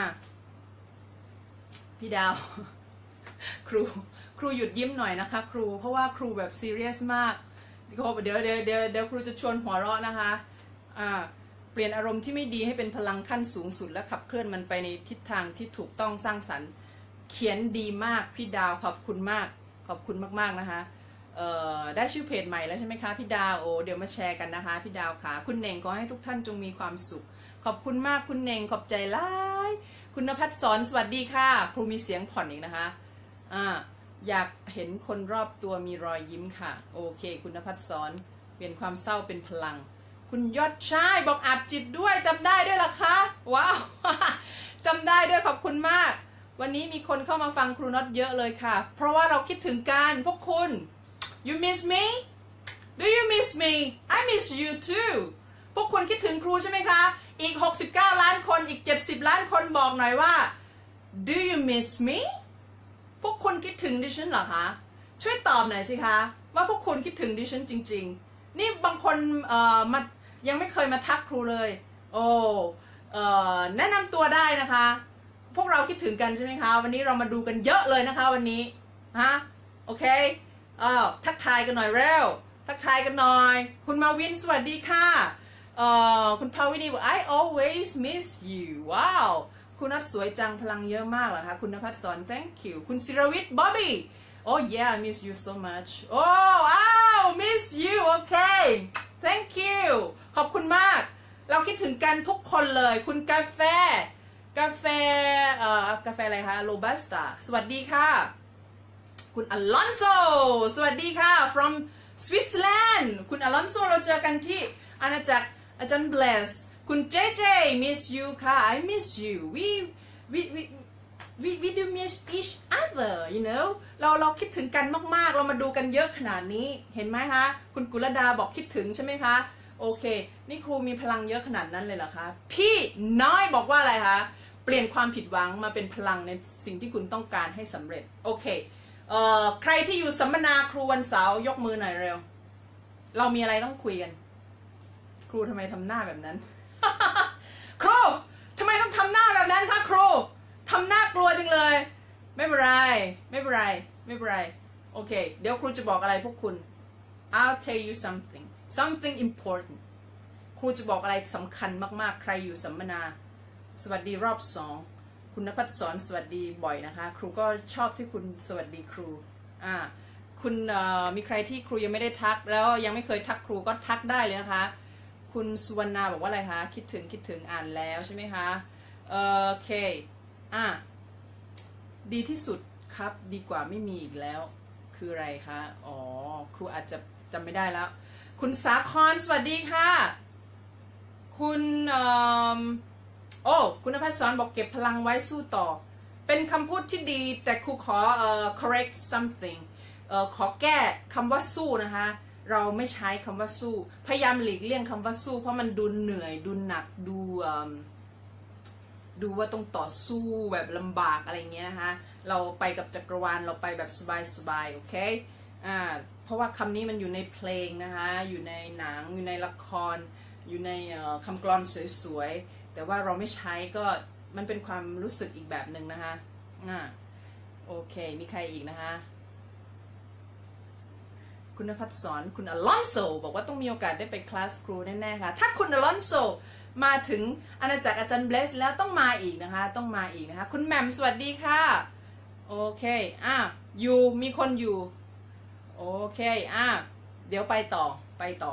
พี่ดาว ครูครูหยุดยิ้มหน่อยนะคะครูเพราะว่าครูแบบซีเรียสมากเดี๋ยวเดี๋ยวเดี๋ยวเดี๋ยวครูจะชวนหัวเราะนะคะอ่าเปลี่ยนอารมณ์ที่ไม่ดีให้เป็นพลังขั้นสูงสุดและขับเคลื่อนมันไปในทิศทางที่ถูกต้องสร้างสรรค์เขียนดีมากพี่ดาวขอบคุณมากขอบคุณมากๆนะคะเอ่อได้ชื่อเพจใหม่แล้วใช่ไหมคะพี่ดาวโอ้เดี๋ยวมาแชร์กันนะคะพี่ดาวค่ะคุณเน่งขอให้ทุกท่านจงมีความสุขขอบคุณมากคุณเน่งขอบใจหลายคุณณภัทรสอนสวัสดีค่ะครูมีเสียงผ่อนอีกนะคะอ่าอยากเห็นคนรอบตัวมีรอยยิ้มค่ะโอเคคุณณภัทรสอนเปลี่ยนความเศร้าเป็นพลังคุณยอดชายบอกอาบจิตด้วยจำได้ด้วยล่ะคะว้าว จำได้ด้วยขอบคุณมากวันนี้มีคนเข้ามาฟังครูน็อตเยอะเลยค่ะเพราะว่าเราคิดถึงกันพวกคุณ you miss me do you miss me I miss you too พวกคุณคิดถึงครูใช่ไหมคะอีกหกสิบเก้าล้านคนอีกเจ็ดสิบล้านคนบอกหน่อยว่า do you miss me พวกคุณคิดถึงดิฉันเหรอคะช่วยตอบหน่อยสิคะว่าพวกคุณคิดถึงดิฉันจริงๆนี่บางคนเอ่อมายังไม่เคยมาทักครูเลยโอ้เอ่อแนะนำตัวได้นะคะพวกเราคิดถึงกันใช่ไหมคะวันนี้เรามาดูกันเยอะเลยนะคะวันนี้ฮะโอเคอ้าวทักทายกันหน่อยเร็วทักทายกันหน่อยคุณมาวินสวัสดีค่ะเอ่อคุณภาวินีบอก I always miss you ว้าวคุณนัทสวยจังพลังเยอะมากเหรอคะคุณนภัสสร thank you คุณศิรวิทย์ Bobby oh yeah I miss you so much oh wow miss you okay thank you ขอบคุณมากเราคิดถึงกันทุกคนเลยคุณกาแฟกาแฟเอ่อกาแฟอะไรคะโรบัสต้าสวัสดีค่ะคุณอลอนโซสวัสดีค่ะ from Switzerland คุณอลอนโซเราเจอกันที่อาณาจักรอาจารย์ bless คุณ เจ เจ miss you ค่ะ I miss you we we we we we do miss each other you know เราเราคิดถึงกันมากๆเรามาดูกันเยอะขนาดนี้เห็นไหมคะคุณกุลดาบอกคิดถึงใช่ไหมคะโอเคนี่ครูมีพลังเยอะขนาดนั้นเลยเหรอคะพี่น้อยบอกว่าอะไรคะเปลี่ยนความผิดหวังมาเป็นพลังในสิ่งที่คุณต้องการให้สำเร็จโอเคเอ่อใครที่อยู่สัมมนาครูวันเสาร์ยกมือหน่อยเร็วเรามีอะไรต้องคุยกันครูทำไมทำหน้าแบบนั้น ครูทำไมต้องทำหน้าแบบนั้นคะครูทำหน้ากลัวจังเลยไม่เป็นไรไม่เป็นไรไม่เป็นไรโอเคเดี๋ยวครูจะบอกอะไรพวกคุณ I'll tell you something something important ครูจะบอกอะไรสำคัญมากๆใครอยู่สัมมนาสวัสดีรอบสองคุณณภัสสรสวัสดีบ่อยนะคะครูก็ชอบที่คุณสวัสดีครูอ่าคุณมีใครที่ครูยังไม่ได้ทักแล้วยังไม่เคยทักครูก็ทักได้เลยนะคะคุณสุวรรณาบอกว่าอะไรคะคิดถึงคิดถึงอ่านแล้วใช่ไหมคะโอเคอ่ะดีที่สุดครับดีกว่าไม่มีอีกแล้วคืออะไรคะอ๋อครูอาจจะจำไม่ได้แล้วคุณสาครสวัสดีค่ะคุณโอ้คุณณภัสสรบอกเก็บพลังไว้สู้ต่อเป็นคำพูดที่ดีแต่ครูขอ uh, correct something เอ่อขอแก้คำว่าสู้นะคะเราไม่ใช้คำว่าสู้พยายามหลีกเลี่ยงคำว่าสู้เพราะมันดูเหนื่อยดูหนักดูดูว่าต้องต่อสู้แบบลำบากอะไรเงี้ยนะคะเราไปกับจักรวาลเราไปแบบสบายๆโอเคอ่าเพราะว่าคำนี้มันอยู่ในเพลงนะคะอยู่ในหนังอยู่ในละครอยู่ในคำกลอนสวยๆแต่ว่าเราไม่ใช้ก็มันเป็นความรู้สึกอีกแบบหนึ่งนะคะอ่าโอเคมีใครอีกนะคะคุณณภัสสรคุณอลอนโซบอกว่าต้องมีโอกาสได้ไปคลาสครูแน่ๆค่ะถ้าคุณอลอนโซมาถึงอาณาจักรอาจารย์เบลสแล้วต้องมาอีกนะคะต้องมาอีกนะคะคุณแหม่มสวัสดีค่ะโอเคอ่ะอยู่มีคนอยู่โอเคอ่ะเดี๋ยวไปต่อไปต่อ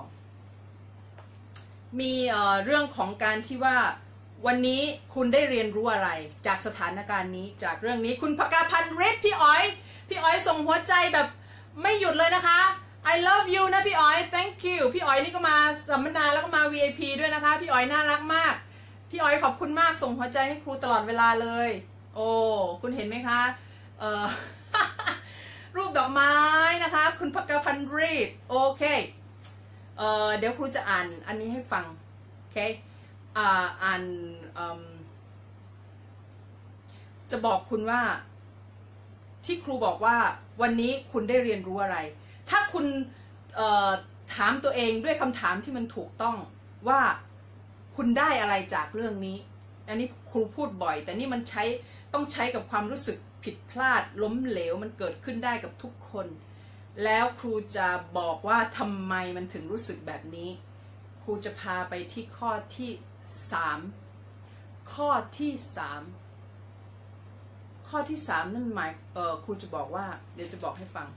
มีเอ่อเรื่องของการที่ว่าวันนี้คุณได้เรียนรู้อะไรจากสถานการณ์นี้จากเรื่องนี้คุณภกาพันธ์เรดพี่อ้อยพี่อ้อยส่งหัวใจแบบไม่หยุดเลยนะคะ I love you นะพี่อ้อย thank you พี่อ้อยนี่ก็มาสัมมนาแล้วก็มา วี ไอ พี ด้วยนะคะพี่อ้อยน่ารักมากพี่อ้อยขอบคุณมากส่งหัวใจให้ครูตลอดเวลาเลยโอ้คุณเห็นไหมคะเอ่อ รูปดอกไม้นะคะคุณภกาพันธ์เรดโอเคเอ่อเดี๋ยวครูจะอ่านอันนี้ให้ฟังโอเคอ่าอ่านจะบอกคุณว่าที่ครูบอกว่าวันนี้คุณได้เรียนรู้อะไรถ้าคุณถามตัวเองด้วยคำถามที่มันถูกต้องว่าคุณได้อะไรจากเรื่องนี้อันนี้ครูพูดบ่อยแต่นี่มันใช้ต้องใช้กับความรู้สึกผิดพลาดล้มเหลวมันเกิดขึ้นได้กับทุกคนแล้วครูจะบอกว่าทำไมมันถึงรู้สึกแบบนี้ครูจะพาไปที่ข้อที่สามข้อที่สามข้อที่สามนั่นหมายเออครูจะบอกว่าเดี๋ยวจะบอกให้ฟัง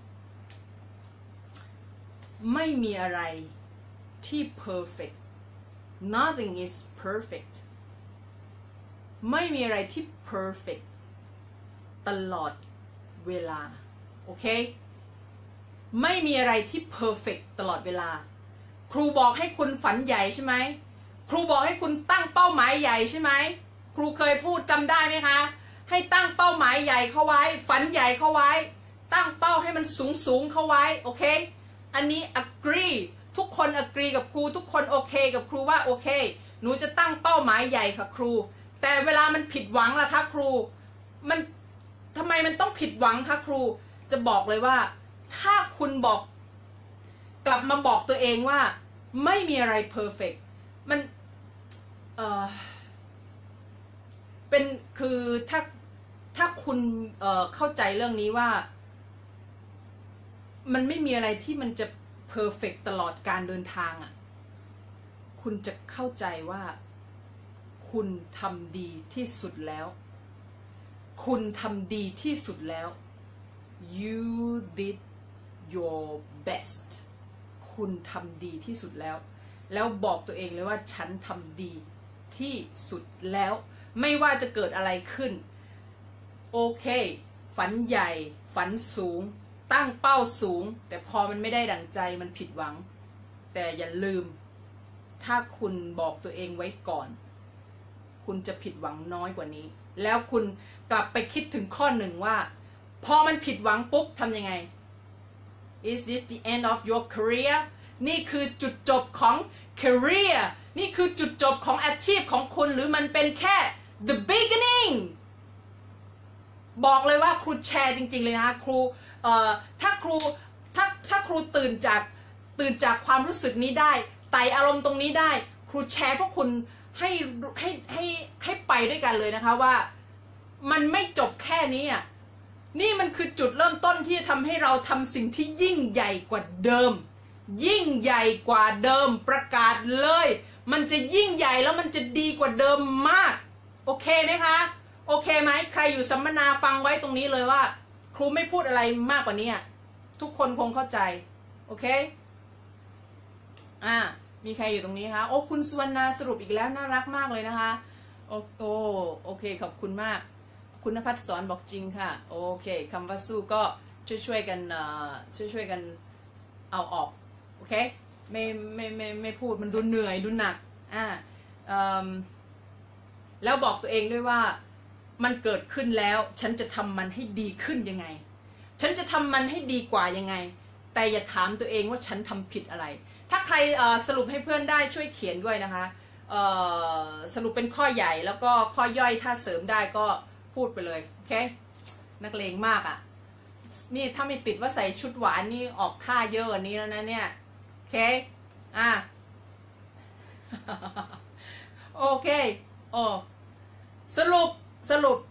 ไม่มีอะไรที่ perfect nothing is perfect ไม่มีอะไรที่ perfect ตลอดเวลาโอเคไม่มีอะไรที่ perfect ตลอดเวลาครูบอกให้คุณฝันใหญ่ใช่ไหมครูบอกให้คุณตั้งเป้าหมายใหญ่ใช่ไหมครูเคยพูดจำได้ไหมคะให้ตั้งเป้าหมายใหญ่เข้าไว้ฝันใหญ่เข้าไว้ตั้งเป้าให้มันสูงสูงเข้าไว้โอเคอันนี้ agree ทุกคน agree กับครูทุกคนโอเคกับครูว่าโอเคหนูจะตั้งเป้าหมายใหญ่ค่ะครูแต่เวลามันผิดหวังล่ะคะครูมันทำไมมันต้องผิดหวังคะครูจะบอกเลยว่าถ้าคุณบอกกลับมาบอกตัวเองว่าไม่มีอะไร perfect มันเอ่อเป็นคือถ้าถ้าคุณเอ่อเข้าใจเรื่องนี้ว่ามันไม่มีอะไรที่มันจะ perfect ตลอดการเดินทางอ่ะคคุณจะเข้าใจว่าคุณทำดีที่สุดแล้วคุณทำดีที่สุดแล้ว you did your best คุณทำดีที่สุดแล้วแล้วบอกตัวเองเลยว่าฉันทำดีที่สุดแล้วไม่ว่าจะเกิดอะไรขึ้นโอเคฝันใหญ่ฝันสูงตั้งเป้าสูงแต่พอมันไม่ได้ดั่งใจมันผิดหวังแต่อย่าลืมถ้าคุณบอกตัวเองไว้ก่อนคุณจะผิดหวังน้อยกว่านี้แล้วคุณกลับไปคิดถึงข้อหนึ่งว่าพอมันผิดหวังปุ๊บทำยังไง Is this the end of your career นี่คือจุดจบของ career นี่คือจุดจบของอาชีพของคุณหรือมันเป็นแค่ the beginning บอกเลยว่าครูแชร์จริงๆเลยนะคะครูเอ่อถ้าครูถ้าถ้าครูตื่นจากตื่นจากความรู้สึกนี้ได้ไต่อารมณ์ตรงนี้ได้ครูแชร์พวกคุณให้ให้ให้ให้ไปด้วยกันเลยนะคะว่ามันไม่จบแค่นี้อ่ะนี่มันคือจุดเริ่มต้นที่จะทำให้เราทำสิ่งที่ยิ่งใหญ่กว่าเดิมยิ่งใหญ่กว่าเดิมประกาศเลยมันจะยิ่งใหญ่แล้วมันจะดีกว่าเดิมมากโอเคไหมคะโอเคไหมใครอยู่สัมมนาฟังไว้ตรงนี้เลยว่าครูไม่พูดอะไรมากกว่านี้ทุกคนคงเข้าใจโอเคอ่ามีใครอยู่ตรงนี้คะโอ้คุณสุวรรณาสรุปอีกแล้วน่ารักมากเลยนะคะโอ้โอโอเคขอบคุณมากคุณณภัทรสอนบอกจริงค่ะโอเคคำว่าสู้ก็ช่วยช่วยกันเอ่อช่วยช่วยกันเอาออกโอเคไม่ไม่ไม่ไม่พูดมันดูเหนื่อยดูหนักอ่าแล้วบอกตัวเองด้วยว่ามันเกิดขึ้นแล้วฉันจะทำมันให้ดีขึ้นยังไงฉันจะทำมันให้ดีกว่ายังไงแต่อย่าถามตัวเองว่าฉันทำผิดอะไรถ้าใครสรุปให้เพื่อนได้ช่วยเขียนด้วยนะคะสรุปเป็นข้อใหญ่แล้วก็ข้อย่อยถ้าเสริมได้ก็พูดไปเลยโอเคนักเลงมากอ่ะนี่ถ้าไม่ติดว่าใส่ชุดหวานนี่ออกท่าเยอะกว่านี้แล้วนะเนี่ยโอเคอ่ะ โอเคโอ้สรุปสรุป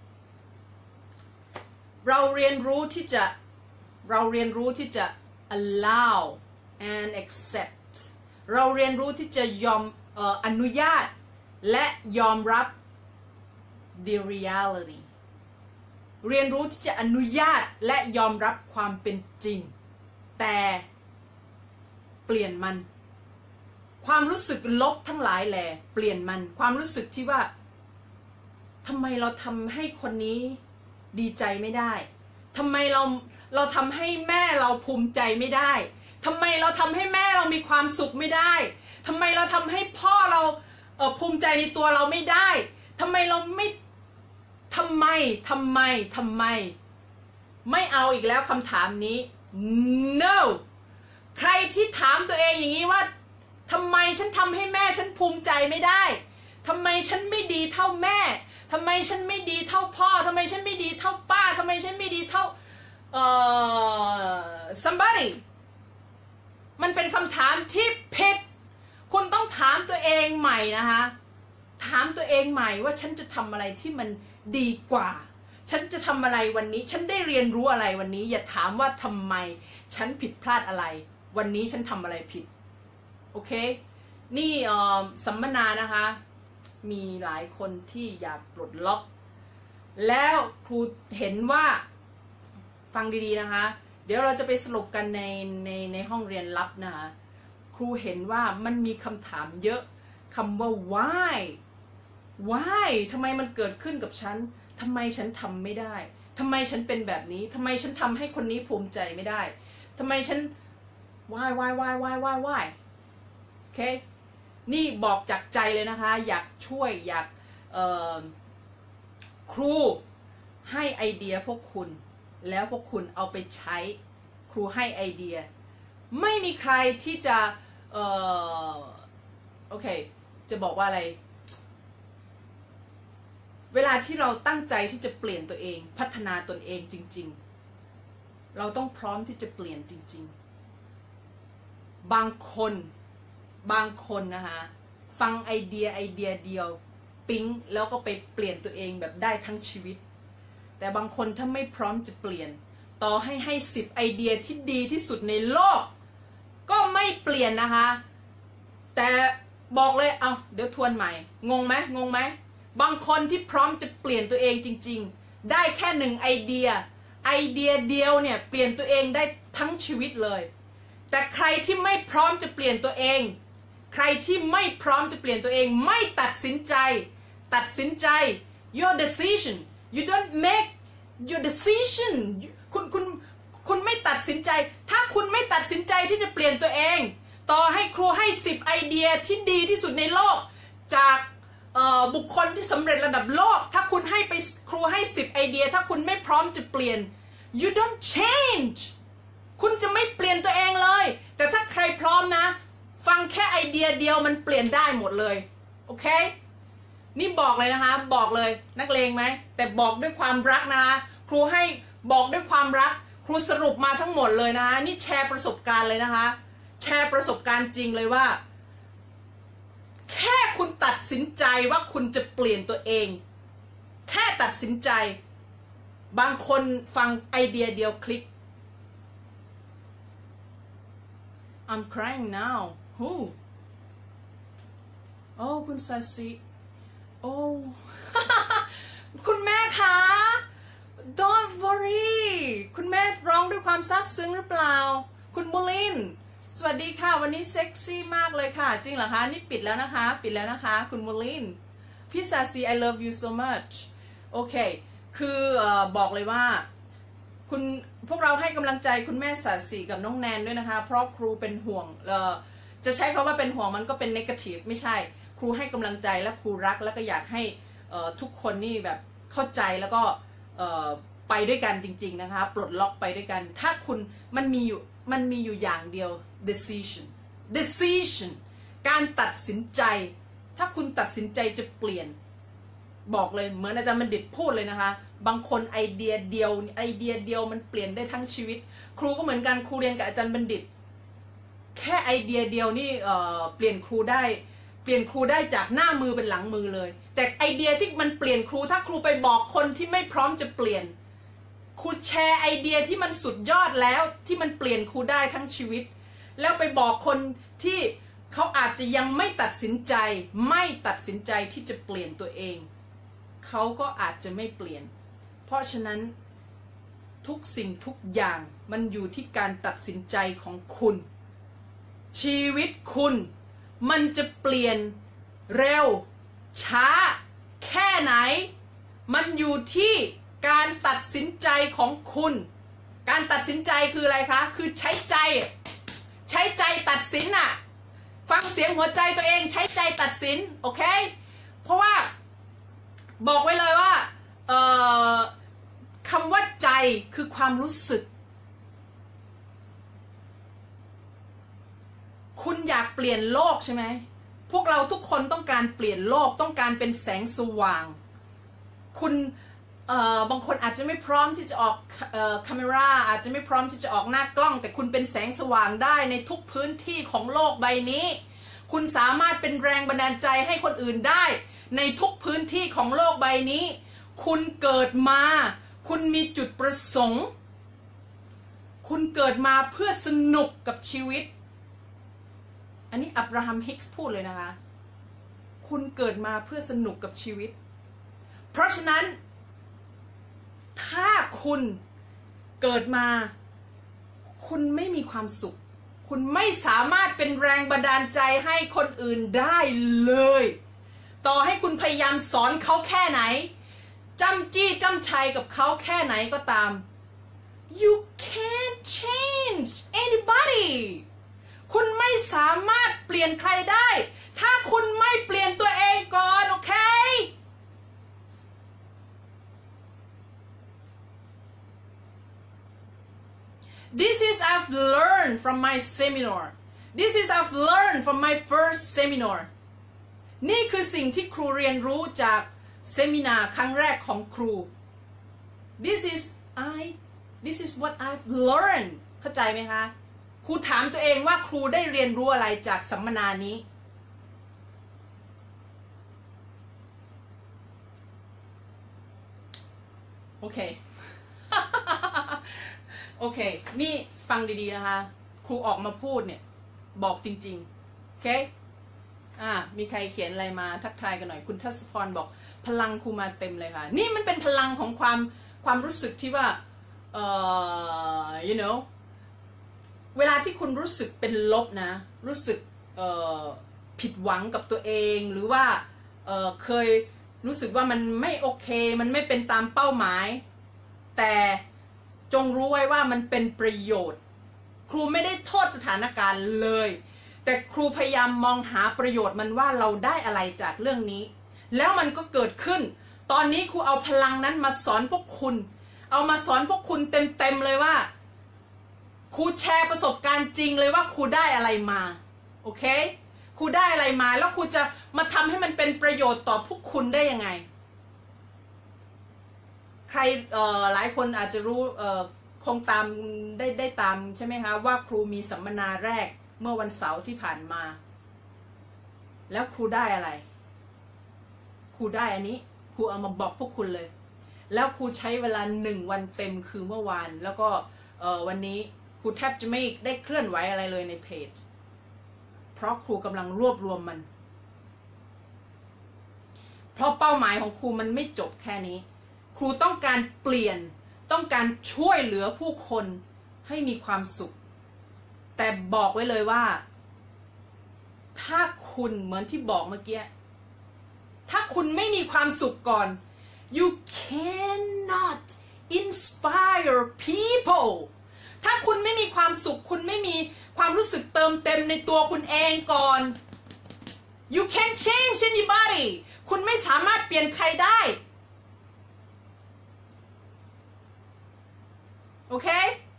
เราเรียนรู้ที่จะเราเรียนรู้ที่จะ allow and accept เราเรียนรู้ที่จะยอมเอ่ออนุญาตและยอมรับ the reality เรียนรู้ที่จะอนุญาตและยอมรับความเป็นจริงแต่เปลี่ยนมันความรู้สึกลบทั้งหลายแหละเปลี่ยนมันความรู้สึกที่ว่าทำไมเราทำให้คนนี้ดีใจไม่ได้ทำไมเราเราทำให้แม่เราภูมิใจไม่ได้ทำไมเราทำให้แม่เรามีความสุขไม่ได้ทำไมเราทำให้พ่อเราเอ่อภูมิใจในตัวเราไม่ได้ทำไมเราไม่ทำไมทำไมทำไมไม่เอาอีกแล้วคำถามนี้ no ใครที่ถามตัวเองอย่างนี้ว่าทำไมฉันทำให้แม่ฉันภูมิใจไม่ได้ทำไมฉันไม่ดีเท่าแม่ทำไมฉันไม่ดีเท่าพ่อทำไมฉันไม่ดีเท่าป้าทำไมฉันไม่ดีเท่าเอ่อ somebody มันเป็นคำถามที่ผิดคุณต้องถามตัวเองใหม่นะคะถามตัวเองใหม่ว่าฉันจะทำอะไรที่มันดีกว่าฉันจะทำอะไรวันนี้ฉันได้เรียนรู้อะไรวันนี้อย่าถามว่าทำไมฉันผิดพลาดอะไรวันนี้ฉันทำอะไรผิดโอเคนี่สัมมนานะคะมีหลายคนที่อยากปลดล็อกแล้วครูเห็นว่าฟังดีๆนะคะเดี๋ยวเราจะไปสรุปกันในในในห้องเรียนลับนะคะครูเห็นว่ามันมีคำถามเยอะคำว่า why why ทำไมมันเกิดขึ้นกับฉันทำไมฉันทำไม่ได้ทำไมฉันเป็นแบบนี้ทำไมฉันทำให้คนนี้ภูมิใจไม่ได้ทำไมฉัน why why why why why why โอเคนี่บอกจากใจเลยนะคะอยากช่วยอยากครูให้ไอเดียพวกคุณแล้วพวกคุณเอาไปใช้ครูให้ไอเดียไม่มีใครที่จะเอ่อโอเคจะบอกว่าอะไรเวลาที่เราตั้งใจที่จะเปลี่ยนตัวเองพัฒนาตนเองจริงๆเราต้องพร้อมที่จะเปลี่ยนจริงๆบางคนบางคนนะคะฟังไอเดียไอเดียเดียวปิ๊งแล้วก็ไปเปลี่ยนตัวเองแบบได้ทั้งชีวิตแต่บางคนถ้าไม่พร้อมจะเปลี่ยนต่อให้ให้สิบไอเดียที่ดีที่สุดในโลกก็ไม่เปลี่ยนนะคะแต่บอกเลยเอาเดี๋ยวทวนใหม่งงไหมงงไหมบางคนที่พร้อมจะเปลี่ยนตัวเองจริงๆได้แค่หนึ่งไอเดียไอเดียเดียวเนี่ยเปลี่ยนตัวเองได้ทั้งชีวิตเลยแต่ใครที่ไม่พร้อมจะเปลี่ยนตัวเองใครที่ไม่พร้อมจะเปลี่ยนตัวเองไม่ตัดสินใจตัดสินใจ your decision you don't make your decision คุณคุณคุณไม่ตัดสินใจถ้าคุณไม่ตัดสินใจที่จะเปลี่ยนตัวเองต่อให้ครูให้สิบไอเดียที่ดีที่สุดในโลกจากบุคคลที่สำเร็จระดับโลกถ้าคุณให้ไปครูให้สิบไอเดียถ้าคุณไม่พร้อมจะเปลี่ยน you don't change คุณจะไม่เปลี่ยนตัวเองเลยแต่ถ้าใครพร้อมนะฟังแค่ไอเดียเดียวมันเปลี่ยนได้หมดเลยโอเคนี่บอกเลยนะคะบอกเลยนักเลงไหมแต่บอกด้วยความรักนะคะครูให้บอกด้วยความรักครูสรุปมาทั้งหมดเลยนะคะนี่แชร์ประสบการณ์เลยนะคะแชร์ประสบการณ์จริงเลยว่าแค่คุณตัดสินใจว่าคุณจะเปลี่ยนตัวเองแค่ตัดสินใจบางคนฟังไอเดียเดียวคลิก I'm crying now who โอ้คุณซาซิโอ้ คุณแม่คะ don't worry คุณแม่ร้องด้วยความซาบซึ้งหรือเปล่าคุณมูลินสวัสดีค่ะวันนี้เซ็กซี่มากเลยค่ะจริงเหรอคะนี่ปิดแล้วนะคะปิดแล้วนะคะคุณมูลินพี่ซาซี I love you so much โอเคคือเอ่อบอกเลยว่าคุณพวกเราให้กำลังใจคุณแม่ซาซีกับน้องแนนด้วยนะคะเพราะครูเป็นห่วงเอ่อจะใช้คำว่าเป็นห่วงมันก็เป็น negative ไม่ใช่ครูให้กำลังใจและครูรักแล้วก็อยากให้เอ่อทุกคนนี่แบบเข้าใจแล้วก็เอ่อไปด้วยกันจริงๆนะคะปลดล็อกไปด้วยกันถ้าคุณมันมีอยู่มันมีอยู่อย่างเดียว decision decision การตัดสินใจถ้าคุณตัดสินใจจะเปลี่ยนบอกเลยเหมือนอาจารย์บัณฑิตพูดเลยนะคะบางคนไอเดียเดียวไอเดียเดียวมันเปลี่ยนได้ทั้งชีวิตครูก็เหมือนกันครูเรียนกับอาจารย์บัณฑิตแค่ไอเดียเดียวนี่เอ่อเปลี่ยนครูได้เปลี่ยนครูได้จากหน้ามือเป็นหลังมือเลยแต่ไอเดียที่มันเปลี่ยนครูถ้าครูไปบอกคนที่ไม่พร้อมจะเปลี่ยนครูแชร์ไอเดียที่มันสุดยอดแล้วที่มันเปลี่ยนครูได้ทั้งชีวิตแล้วไปบอกคนที่เขาอาจจะยังไม่ตัดสินใจไม่ตัดสินใจที่จะเปลี่ยนตัวเองเขาก็อาจจะไม่เปลี่ยนเพราะฉะนั้นทุกสิ่งทุกอย่างมันอยู่ที่การตัดสินใจของคุณชีวิตคุณมันจะเปลี่ยนเร็วช้าแค่ไหนมันอยู่ที่การตัดสินใจของคุณการตัดสินใจคืออะไรคะคือใช้ใจใช้ใจตัดสินน่ะฟังเสียงหัวใจตัวเองใช้ใจตัดสินโอเคเพราะว่าบอกไว้เลยว่าเอ่อคำว่าใจคือความรู้สึกคุณอยากเปลี่ยนโลกใช่ไหมพวกเราทุกคนต้องการเปลี่ยนโลกต้องการเป็นแสงสว่างคุณเอ่อบางคนอาจจะไม่พร้อมที่จะออกเอ่อคาเมราอาจจะไม่พร้อมที่จะออกหน้ากล้องแต่คุณเป็นแสงสว่างได้ในทุกพื้นที่ของโลกใบนี้คุณสามารถเป็นแรงบันดาลใจให้คนอื่นได้ในทุกพื้นที่ของโลกใบนี้คุณเกิดมาคุณมีจุดประสงค์คุณเกิดมาเพื่อสนุกกับชีวิตอันนี้อับราฮัมฮิกส์พูดเลยนะคะคุณเกิดมาเพื่อสนุกกับชีวิตเพราะฉะนั้นถ้าคุณเกิดมาคุณไม่มีความสุขคุณไม่สามารถเป็นแรงบันดาลใจให้คนอื่นได้เลยต่อให้คุณพยายามสอนเขาแค่ไหนจำจี้จำชัยกับเขาแค่ไหนก็ตาม you can't change anybody คุณไม่สามารถเปลี่ยนใครได้ถ้าคุณไม่เปลี่ยนตัวเองก่อนโอเค This is I've learned from my seminar This is I've learned from my first seminar นี่คือสิ่งที่ครูเรียนรู้จากเซมินาร์ครั้งแรกของครู This is I This is what I've learned เข้าใจไหมคะครูถามตัวเองว่าครูได้เรียนรู้อะไรจากสัมมนานี้โอเค โอเคนี่ฟังดีๆนะคะครูออกมาพูดเนี่ยบอกจริงๆโอเคอ่ามีใครเขียนอะไรมาทักทายกันหน่อยคุณทัศพรบอกพลังครูมาเต็มเลยค่ะนี่มันเป็นพลังของความความรู้สึกที่ว่าเอ่อ you know เวลาที่คุณรู้สึกเป็นลบนะรู้สึกเอ่อผิดหวังกับตัวเองหรือว่าเอ่อเคยรู้สึกว่ามันไม่โอเคมันไม่เป็นตามเป้าหมายแต่จงรู้ไว้ว่ามันเป็นประโยชน์ครูไม่ได้โทษสถานการณ์เลยแต่ครูพยายามมองหาประโยชน์มันว่าเราได้อะไรจากเรื่องนี้แล้วมันก็เกิดขึ้นตอนนี้ครูเอาพลังนั้นมาสอนพวกคุณเอามาสอนพวกคุณเต็มๆเลยว่าครูแชร์ประสบการณ์จริงเลยว่าครูได้อะไรมาโอเคครูได้อะไรมาแล้วครูจะมาทำให้มันเป็นประโยชน์ต่อพวกคุณได้ยังไงใครเอ่อหลายคนอาจจะรู้เอ่อคงตามได้ได้ตามใช่ไหมคะว่าครูมีสัมมนาแรกเมื่อวันเสาร์ที่ผ่านมาแล้วครูได้อะไรครูได้อันนี้ครูเอามาบอกพวกคุณเลยแล้วครูใช้เวลาหนึ่งวันเต็มคือเมื่อวานแล้วก็เอ่อวันนี้ครูแทบจะไม่ได้เคลื่อนไหวอะไรเลยในเพจเพราะครูกำลังรวบรวมมันเพราะเป้าหมายของครูมันไม่จบแค่นี้ครูต้องการเปลี่ยนต้องการช่วยเหลือผู้คนให้มีความสุขแต่บอกไว้เลยว่าถ้าคุณเหมือนที่บอกเมื่อกี้ถ้าคุณไม่มีความสุขก่อน you cannot inspire people ถ้าคุณไม่มีความสุขคุณไม่มีความรู้สึกเติมเต็มในตัวคุณเองก่อน you can't change anybody คุณไม่สามารถเปลี่ยนใครได้โอเค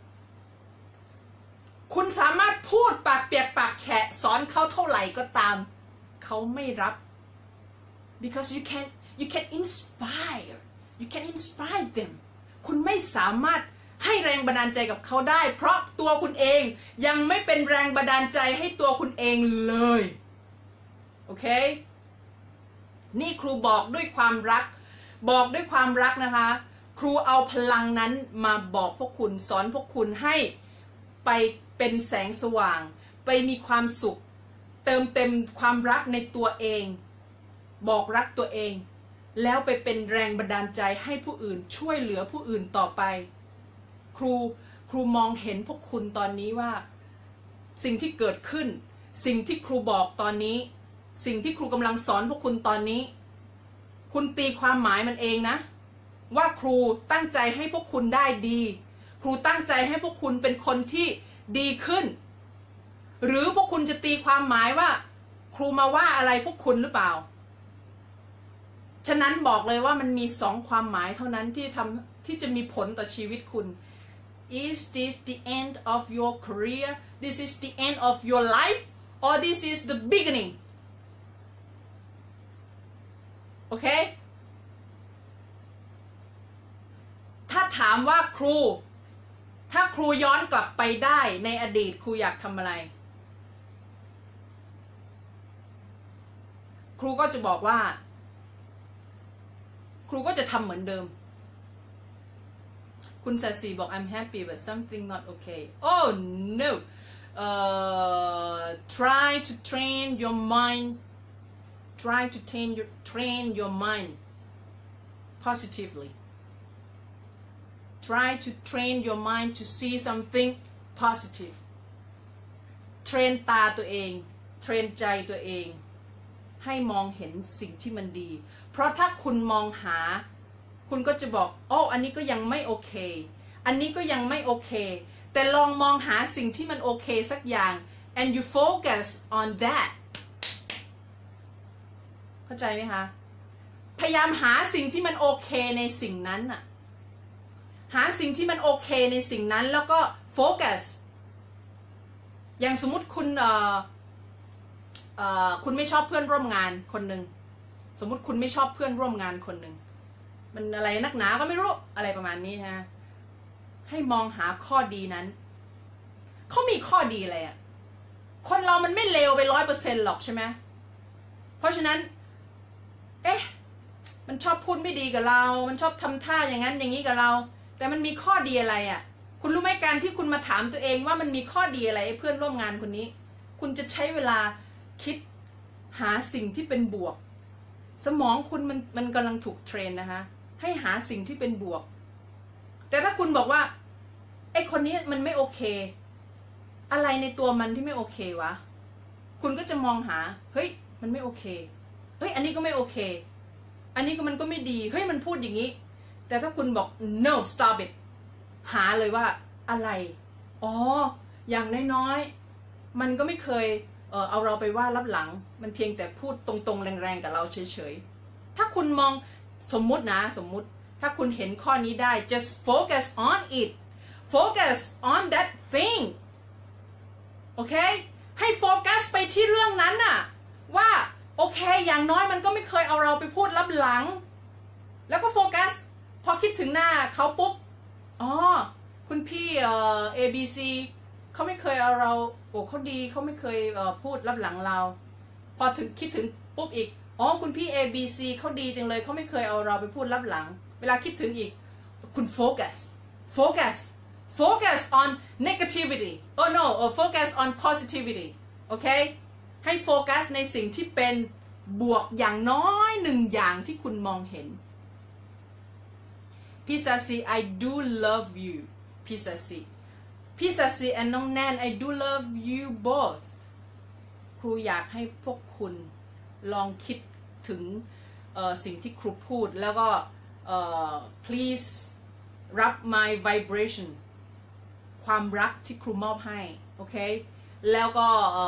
คุณสามารถพูดปากเปียกปากแฉะสอนเขาเท่าไหร่ก็ตามเขาไม่รับ because you can you can inspire you can inspire them คุณไม่สามารถให้แรงบันดาลใจกับเขาได้เพราะตัวคุณเองยังไม่เป็นแรงบันดาลใจให้ตัวคุณเองเลยโอเคนี่ครูบอกด้วยความรักบอกด้วยความรักนะคะครูเอาพลังนั้นมาบอกพวกคุณสอนพวกคุณให้ไปเป็นแสงสว่างไปมีความสุขเติมเต็มความรักในตัวเองบอกรักตัวเองแล้วไปเป็นแรงบันดาลใจให้ผู้อื่นช่วยเหลือผู้อื่นต่อไปครูครูมองเห็นพวกคุณตอนนี้ว่าสิ่งที่เกิดขึ้นสิ่งที่ครูบอกตอนนี้สิ่งที่ครูกำลังสอนพวกคุณตอนนี้คุณตีความหมายมันเองนะว่าครูตั้งใจให้พวกคุณได้ดีครูตั้งใจให้พวกคุณเป็นคนที่ดีขึ้นหรือพวกคุณจะตีความหมายว่าครูมาว่าอะไรพวกคุณหรือเปล่าฉะนั้นบอกเลยว่ามันมีสองความหมายเท่านั้นที่ทำที่จะมีผลต่อชีวิตคุณ Is this the end of your career? This is the end of your life? Or this is the beginning? โอเคถ้าถามว่าครูถ้าครูย้อนกลับไปได้ในอดีตครูอยากทำอะไรครูก็จะบอกว่าครูก็จะทำเหมือนเดิมคุณศรีบอก I'm happy but something not okay oh no uh, try to train your mind try to train your train your mind positively try to train your mind to see something positive เทรนตาตัวเองเทรนใจตัวเองให้มองเห็นสิ่งที่มันดีเพราะถ้าคุณมองหาคุณก็จะบอกโอ้อันนี้ก็ยังไม่โอเคอันนี้ก็ยังไม่โอเคแต่ลองมองหาสิ่งที่มันโอเคสักอย่าง and you focus on that เข้าใจไหมคะพยายามหาสิ่งที่มันโอเคในสิ่งนั้นน่ะหาสิ่งที่มันโอเคในสิ่งนั้นแล้วก็โฟกัสอย่างสมมุติคุณเอ่อเอ่อคุณไม่ชอบเพื่อนร่วมงานคนหนึ่งสมมุติคุณไม่ชอบเพื่อนร่วมงานคนหนึ่งมันอะไรนักหนาก็ไม่รู้อะไรประมาณนี้ฮะให้มองหาข้อดีนั้นเขามีข้อดีอะไรอ่ะคนเรามันไม่เลวไปร้อยเปอร์เซ็นต์หรอกใช่ไหมเพราะฉะนั้นเอ๊ะมันชอบพูดไม่ดีกับเรามันชอบทำท่าอย่างนั้นอย่างนี้กับเราแต่มันมีข้อดีอะไรอ่ะคุณรู้ไหมการที่คุณมาถามตัวเองว่ามันมีข้อดีอะไรไอ้เพื่อนร่วมงานคนนี้คุณจะใช้เวลาคิดหาสิ่งที่เป็นบวกสมองคุณมันมันกำลังถูกเทรนนะคะให้หาสิ่งที่เป็นบวกแต่ถ้าคุณบอกว่าไอ้คนนี้มันไม่โอเคอะไรในตัวมันที่ไม่โอเควะคุณก็จะมองหาเฮ้ยมันไม่โอเคเฮ้ยอันนี้ก็ไม่โอเคอันนี้ก็มันก็ไม่ดีเฮ้ยมันพูดอย่างนี้แต่ถ้าคุณบอก no stop it หาเลยว่าอะไรอ๋ออย่างน้อยๆมันก็ไม่เคยเออเอาเราไปว่ารับหลังมันเพียงแต่พูดตรงๆแรงๆกับเราเฉยๆถ้าคุณมองสมมุตินะสมมุติถ้าคุณเห็นข้อนี้ได้ just focus on it focus on that thing โอเคให้โฟกัสไปที่เรื่องนั้นน่ะว่าโอเคอย่างน้อยมันก็ไม่เคยเอาเราไปพูดรับหลังแล้วก็โฟกัสพอคิดถึงหน้าเขาปุ๊บอ๋อคุณพี่เอ่อ เอ บี ซี เขาไม่เคยเอาเราโอ้เขาดีเขาไม่เคยเอ่อพูดรับหลังเราพอถึงคิดถึงปุ๊บอีกอ๋อคุณพี่ เอ บี ซี เขาดีจังเลยเขาไม่เคยเอาเราไปพูดรับหลังเวลาคิดถึงอีกคุณโฟกัสโฟกัสfocus on negativity oh no or focus on positivity โอเคให้โฟกัสในสิ่งที่เป็นบวกอย่างน้อยหนึ่งอย่างที่คุณมองเห็นพี่ซาซี I do love you พี่ซาซีพี่ซาซี and น้องแนน I do love you both ครูอยากให้พวกคุณลองคิดถึงสิ่งที่ครูพูดแล้วก็ uh, please รับ my vibrationความรักที่ครูมอบให้โอเคแล้วก็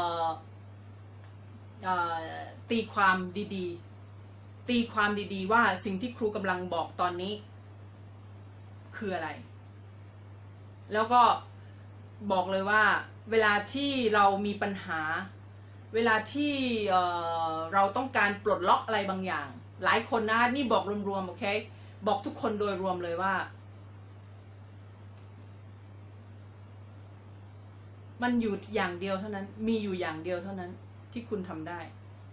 ตีความดีๆตีความดีๆว่าสิ่งที่ครูกำลังบอกตอนนี้คืออะไรแล้วก็บอกเลยว่าเวลาที่เรามีปัญหาเวลาที่เอ่อเราต้องการปลดล็อกอะไรบางอย่างหลายคนนะนี่บอกรวมๆโอเคบอกทุกคนโดยรวมเลยว่ามันอยู่อย่างเดียวเท่านั้นมีอยู่อย่างเดียวเท่านั้นที่คุณทำได้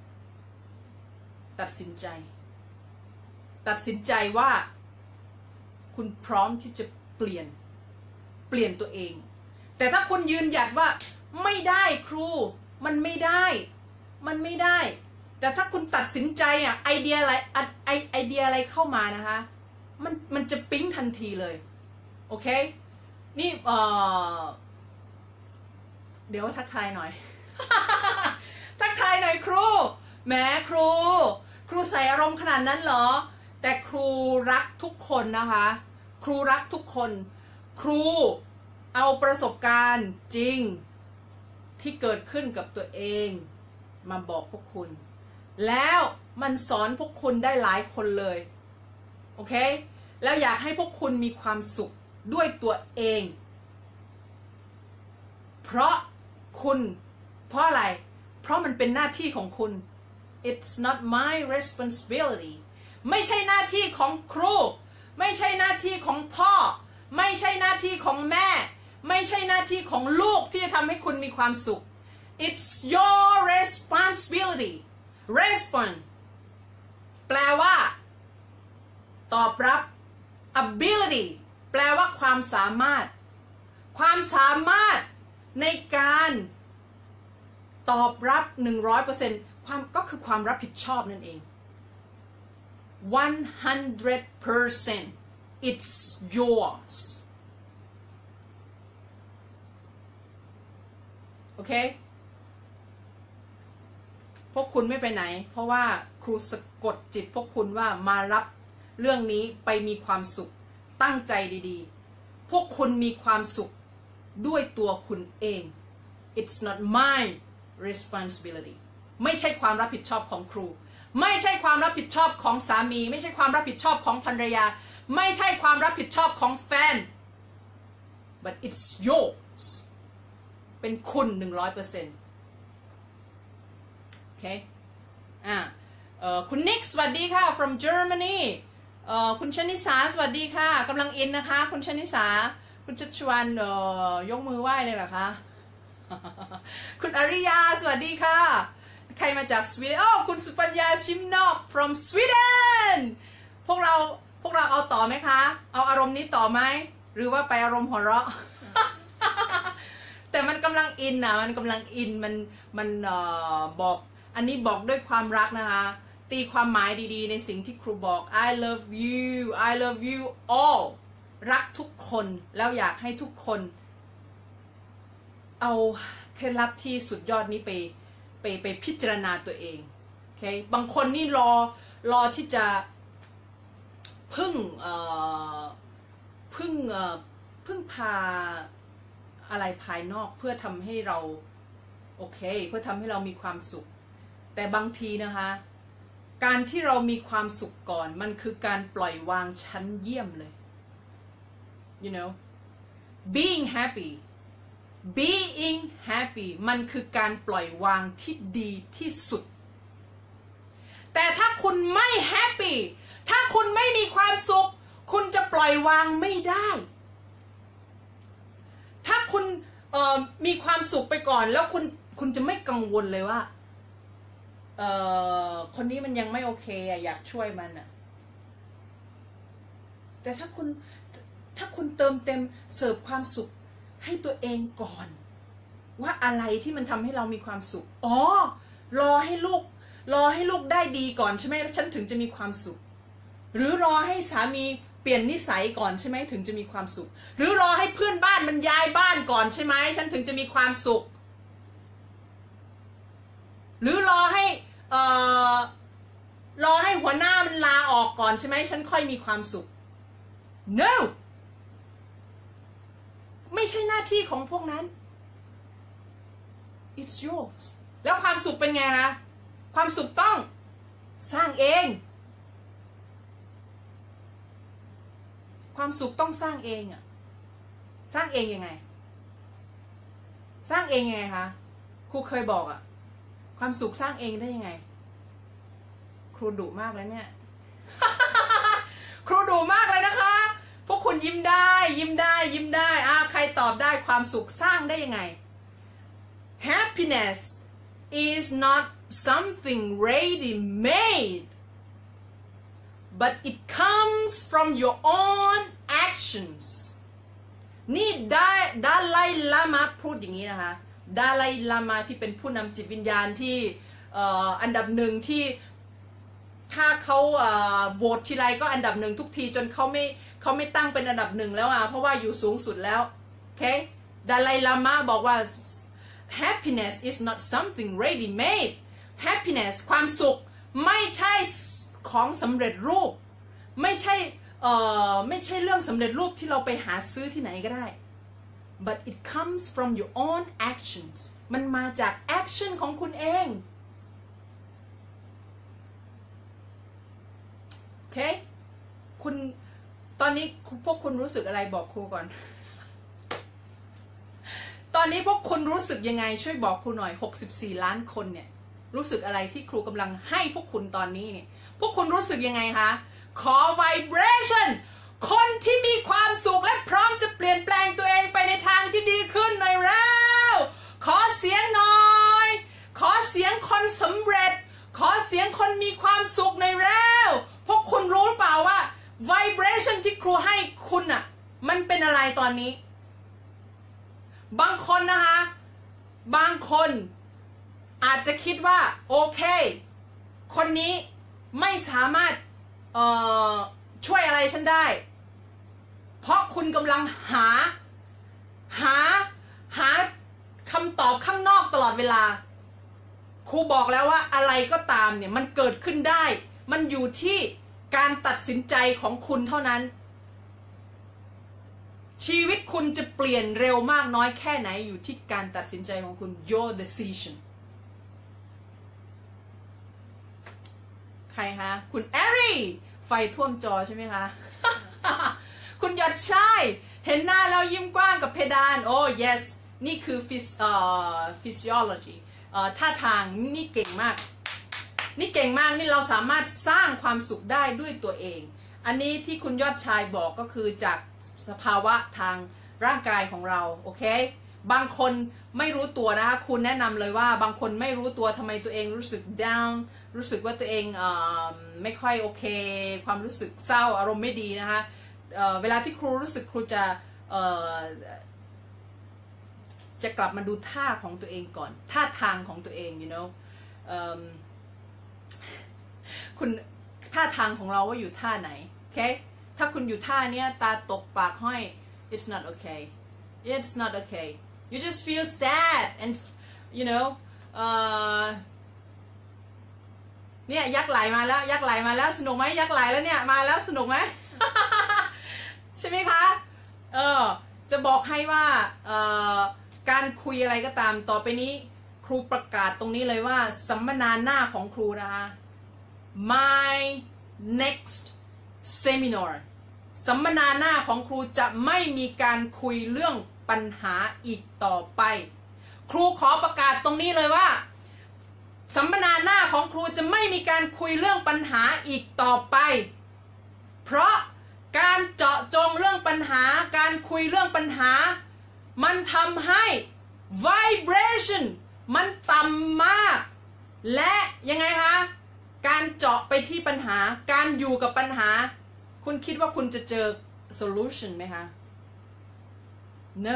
ตัดสินใจตัดสินใจว่าคุณพร้อมที่จะเปลี่ยนเปลี่ยนตัวเองแต่ถ้าคุณยืนหยัดว่าไม่ได้ครูมันไม่ได้มันไม่ได้แต่ถ้าคุณตัดสินใจอ่ะไอเดียอะไรไอไอเดียอะไรเข้ามานะคะมันมันจะปิ๊งทันทีเลยโอเคนี่เอ่อเดี๋ยวทักทายหน่อย ทักทายหน่อยครูแหมครูครูใส่อารมณ์ขนาดนั้นเหรอแต่ครูรักทุกคนนะคะครูรักทุกคนครูเอาประสบการณ์จริงที่เกิดขึ้นกับตัวเองมาบอกพวกคุณแล้วมันสอนพวกคุณได้หลายคนเลยโอเคแล้วอยากให้พวกคุณมีความสุขด้วยตัวเองเพราะคุณเพราะอะไรเพราะมันเป็นหน้าที่ของคุณ it's not my responsibility ไม่ใช่หน้าที่ของครูไม่ใช่หน้าที่ของพ่อไม่ใช่หน้าที่ของแม่ไม่ใช่หน้าที่ของลูกที่จะทำให้คุณมีความสุข it's your responsibility respond แปลว่าตอบรับ ability แปลว่าความสามารถความสามารถในการตอบรับ หนึ่งร้อยเปอร์เซ็นต์ ความก็คือความรับผิดชอบนั่นเอง one hundred percent it's yours โอเคพวกคุณไม่ไปไหนเพราะว่าครูสะกดจิตพวกคุณว่ามารับเรื่องนี้ไปมีความสุขตั้งใจดีๆพวกคุณมีความสุขด้วยตัวคุณเอง it's not my responsibility ไม่ใช่ความรับผิดชอบของครูไม่ใช่ความรับผิดชอบของสามีไม่ใช่ความรับผิดชอบของภรรยาไม่ใช่ความรับผิดชอบของแฟน but it's yours เป็นคุณ หนึ่งร้อยเปอร์เซ็นต์ โอเคอ่ะเอ่อคุณนิกสวัสดีค่ะ from Germany เอ่อคุณชนิสาสวัสดีค่ะกำลังอินนะคะคุณชนิสาคุณชัชวันเอ่อยกมือไหว้เลยเหรอคะ คุณอริยาสวัสดีค่ะใครมาจากสวีเดนอ้อคุณสุปัญญาชิมนอก from Sweden พวกเราพวกเราเอาต่อไหมคะเอาอารมณ์นี้ต่อไหมหรือว่าไปอารมณ์หัวเราะ แต่มันกำลังอินนะมันกำลังอินมันมันเอ่อบอกอันนี้บอกด้วยความรักนะคะตีความหมายดีๆในสิ่งที่ครูบอก I love you I love you all รักทุกคนแล้วอยากให้ทุกคนเอาเคล็ดลับที่สุดยอดนี้ไปไปไปพิจารณาตัวเองโอเคบางคนนี่รอรอที่จะพึ่งเอ่อพึ่งเอ่อพึ่งพาอะไรภายนอกเพื่อทำให้เราโอเคเพื่อทำให้เรามีความสุขแต่บางทีนะคะการที่เรามีความสุขก่อนมันคือการปล่อยวางชั้นเยี่ยมเลย you know being happy being happy มันคือการปล่อยวางที่ดีที่สุดแต่ถ้าคุณไม่ happy ถ้าคุณไม่มีความสุขคุณจะปล่อยวางไม่ได้ถ้าคุณมีความสุขไปก่อนแล้วคุณคุณจะไม่กังวลเลยว่าเอ่อคนนี้มันยังไม่โอเคอะอยากช่วยมันอะแต่ถ้าคุณถ้าคุณเติมเต็มเสิร์ฟความสุขให้ตัวเองก่อนว่าอะไรที่มันทำให้เรามีความสุขอ๋อรอให้ลูกรอให้ลูกได้ดีก่อนใช่ไหมแล้วฉันถึงจะมีความสุขหรือรอให้สามีเปลี่ยนนิสัยก่อนใช่ไหมถึงจะมีความสุขหรือรอให้เพื่อนบ้านมันย้ายบ้านก่อนใช่ไหมฉันถึงจะมีความสุขหรือรอให้เอ่อรอให้หัวหน้ามันลาออกก่อนใช่ไหมฉันค่อยมีความสุข no ไม่ใช่หน้าที่ของพวกนั้น it's yours แล้วความสุขเป็นไงคะความสุขต้องสร้างเองความสุขต้องสร้างเองอะสร้างเองยังไงสร้างเองยังไงคะครูเคยบอกอะความสุขสร้างเองได้ยังไงครูดุมากเลยเนี่ย ครูดุมากเลยนะคะพวกคุณยิ้มได้ยิ้มได้ยิ้มได้อ่ะใครตอบได้ความสุขสร้างได้ยังไง happiness is not something ready made but it comes from your own actions นี่ได้ดาไลลามาพูดอย่างนี้นะคะดาไลลามาที่เป็นผู้นำจิตวิญญาณที่อันดับหนึ่งที่ถ้าเขาโหวตทีไรก็อันดับหนึ่งทุกทีจนเขาไม่เขาไม่ตั้งเป็นอันดับหนึ่งแล้วอ่ะเพราะว่าอยู่สูงสุดแล้วโอเคดาไลลามาบอกว่า happiness is not something ready made happiness ความสุขไม่ใช่ของสำเร็จรูปไม่ใช่เอ่อไม่ใช่เรื่องสำเร็จรูปที่เราไปหาซื้อที่ไหนก็ได้ but it comes from your own actions มันมาจาก action ของคุณเองโอเคคุณตอนนี้พวกคุณรู้สึกอะไรบอกครูก่อน ตอนนี้พวกคุณรู้สึกยังไงช่วยบอกครูหน่อยหกสิบสี่ล้านคนเนี่ยรู้สึกอะไรที่ครูกำลังให้พวกคุณตอนนี้เนี่ยพวกคุณรู้สึกยังไงคะขอ vibration คนที่มีความสุขและพร้อมจะเปลี่ยนแปลงตัวเองไปในทางที่ดีขึ้นหน่อยแล้วขอเสียงหน่อยขอเสียงคนสำเร็จขอเสียงคนมีความสุขหน่อยแล้วพวกคุณรู้หรือเปล่าว่า vibration ที่ครูให้คุณอ่ะมันเป็นอะไรตอนนี้บางคนนะคะบางคนอาจจะคิดว่าโอเคคนนี้ไม่สามารถเอ่อช่วยอะไรฉันได้เพราะคุณกำลังหาหาหาคำตอบข้างนอกตลอดเวลาครูบอกแล้วว่าอะไรก็ตามเนี่ยมันเกิดขึ้นได้มันอยู่ที่การตัดสินใจของคุณเท่านั้นชีวิตคุณจะเปลี่ยนเร็วมากน้อยแค่ไหนอยู่ที่การตัดสินใจของคุณ your decision ใครคะคุณแอรีไฟท่วมจอใช่ไหมคะ คุณยอดชายเห็นหน้าแล้วยิ้มกว้างกับเพดานโอ้ yes นี่คือ phys เอ่อ physiology เอ่อท่าทางนี่เก่งมากนี่เก่งมากนี่เราสามารถสร้างความสุขได้ด้วยตัวเองอันนี้ที่คุณยอดชายบอกก็คือจากสภาวะทางร่างกายของเราโอเคบางคนไม่รู้ตัวนะคะคุณแนะนำเลยว่าบางคนไม่รู้ตัวทำไมตัวเองรู้สึก down รู้สึกว่าตัวเองเอ่อไม่ค่อยโอเคความรู้สึกเศร้าอารมณ์ไม่ดีนะคะเอ่อเวลาที่ครูรู้สึกครูจะเอ่อจะกลับมาดูท่าของตัวเองก่อนท่าทางของตัวเอง you know คุณท่าทางของเราว่าอยู่ท่าไหนโอเคถ้าคุณอยู่ท่าเนี้ยตาตกปากห้อย it's not okay it's not okay you just feel sad and you know เนี่ยยักษ์ไหลมาแล้วยักษ์ไหลมาแล้วสนุกไหมยักษ์ไหลแล้วเนี่ยมาแล้วสนุกไหม ใช่ไหมคะเออจะบอกให้ว่าเอ่อการคุยอะไรก็ตามต่อไปนี้ครูประกาศตรงนี้เลยว่าสัมมนาหน้าของครูนะคะ my next seminar สัมมนาหน้าของครูจะไม่มีการคุยเรื่องปัญหาอีกต่อไปครูขอประกาศตรงนี้เลยว่าสัมมนาหน้าของครูจะไม่มีการคุยเรื่องปัญหาอีกต่อไปเพราะการเจาะจงเรื่องปัญหาการคุยเรื่องปัญหามันทำให้ vibration มันต่ำมากและยังไงคะการเจาะไปที่ปัญหาการอยู่กับปัญหาคุณคิดว่าคุณจะเจอ solution ไหมคะ no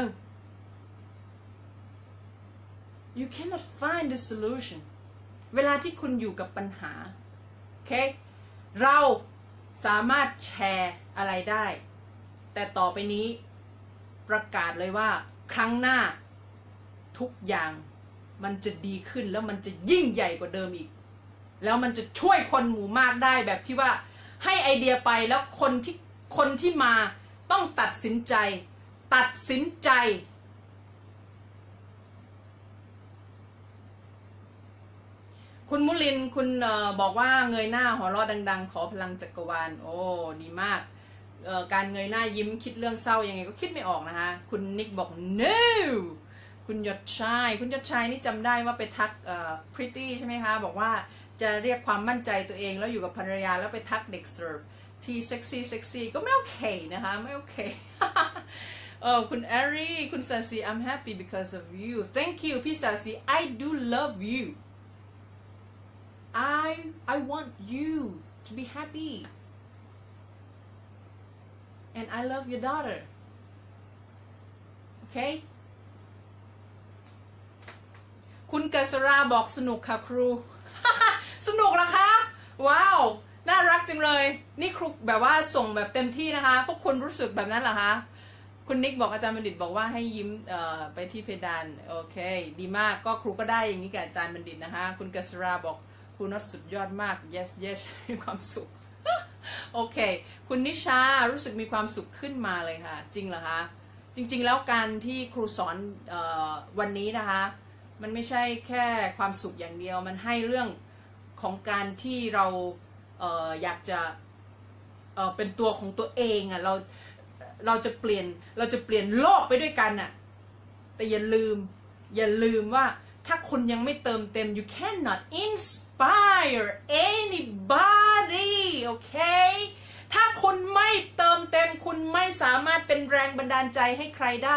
you cannot find the solution เวลาที่คุณอยู่กับปัญหาโอเคเราสามารถแชร์อะไรได้แต่ต่อไปนี้ประกาศเลยว่าครั้งหน้าทุกอย่างมันจะดีขึ้นแล้วมันจะยิ่งใหญ่กว่าเดิมอีกแล้วมันจะช่วยคนหมู่มากได้แบบที่ว่าให้ไอเดียไปแล้วคนที่คนที่มาต้องตัดสินใจตัดสินใจคุณมุลินคุณเอ่อบอกว่าเงยหน้าหัวเราะดังๆขอพลังจักรวาลโอ้ดีมากเอ่อการเงยหน้ายิ้มคิดเรื่องเศร้ายังไงก็คิดไม่ออกนะคะคุณนิกบอก no คุณยศชัยคุณยศชัยนี่จำได้ว่าไปทักเอ่อ pretty ใช่ไหมคะบอกว่าจะเรียกความมั่นใจตัวเองแล้วอยู่กับภรรยาแล้วไปทักเด็กเสิร์ฟที่เซ็กซี่เซ็กซี่ก็ไม่โอเคนะคะไม่โอเคเออคุณแอรีคุณซาซี I'm happy because of you thank you พี่ซาซี I do love you I I want you to be happy and I love your daughter okay คุณกัสราบอกสนุกค่ะครู สนุกเหรอคะว้าวน่ารักจังเลยนี่ครูแบบว่าส่งแบบเต็มที่นะคะพวกคุณรู้สึกแบบนั้นเหรอคะคุณนิกบอกอาจารย์บัณฑิตบอกว่าให้ยิ้มไปที่เพดานโอเคดีมากก็ครูก็ได้อย่างนี้กับอาจารย์บัณฑิตนะคะคุณกัสราบอกครูน็อตสุดยอดมาก yes yes มีความสุข โอเคคุณนิชารู้สึกมีความสุขขึ้นมาเลยค่ะจริงเหรอคะจริงๆแล้วการที่ครูสอนออวันนี้นะคะมันไม่ใช่แค่ความสุขอย่างเดียวมันให้เรื่องของการที่เราเอออยากจะเออเป็นตัวของตัวเองอ่ะเราเราจะเปลี่ยนเราจะเปลี่ยนโลกไปด้วยกันอ่ะแต่อย่าลืมอย่าลืมว่าถ้าคุณยังไม่เติมเต็ม you cannot inspire anybody โอเคถ้าคุณไม่เติมเต็มคุณไม่สามารถเป็นแรงบันดาลใจให้ใครได้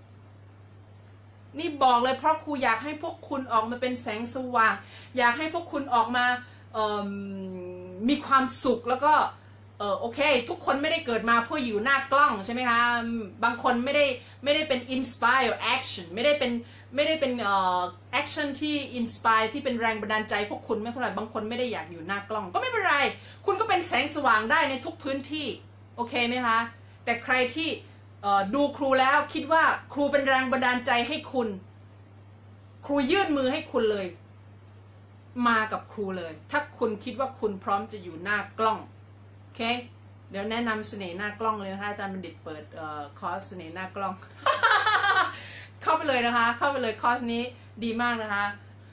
นี่บอกเลยเพราะครูอยากให้พวกคุณออกมาเป็นแสงสว่างอยากให้พวกคุณออกมามีความสุขแล้วก็เออโอเคทุกคนไม่ได้เกิดมาเพื่ออยู่หน้ากล้องใช่ไหมคะบางคนไม่ได้ไม่ได้เป็น inspire action ไม่ได้เป็นไม่ได้เป็นเอ่อ action ที่ inspire ที่เป็นแรงบันดาลใจพวกคุณไม่เท่าไหร่บางคนไม่ได้อยากอยู่หน้ากล้องก็ไม่เป็นไรคุณก็เป็นแสงสว่างได้ในทุกพื้นที่โอเคไหมคะแต่ใครที่ดูครูแล้วคิดว่าครูเป็นแรงบันดาลใจให้คุณครูยื่นมือให้คุณเลยมากับครูเลยถ้าคุณคิดว่าคุณพร้อมจะอยู่หน้ากล้องโอเคเดี๋ยวแนะนำเสน่ห์หน้ากล้องเลยนะคะอาจารย์บัณฑิตเปิดคอร์สเสน่ห์หน้ากล้อง เข้าไปเลยนะคะเข้าไปเลยคอร์สนี้ดีมากนะคะ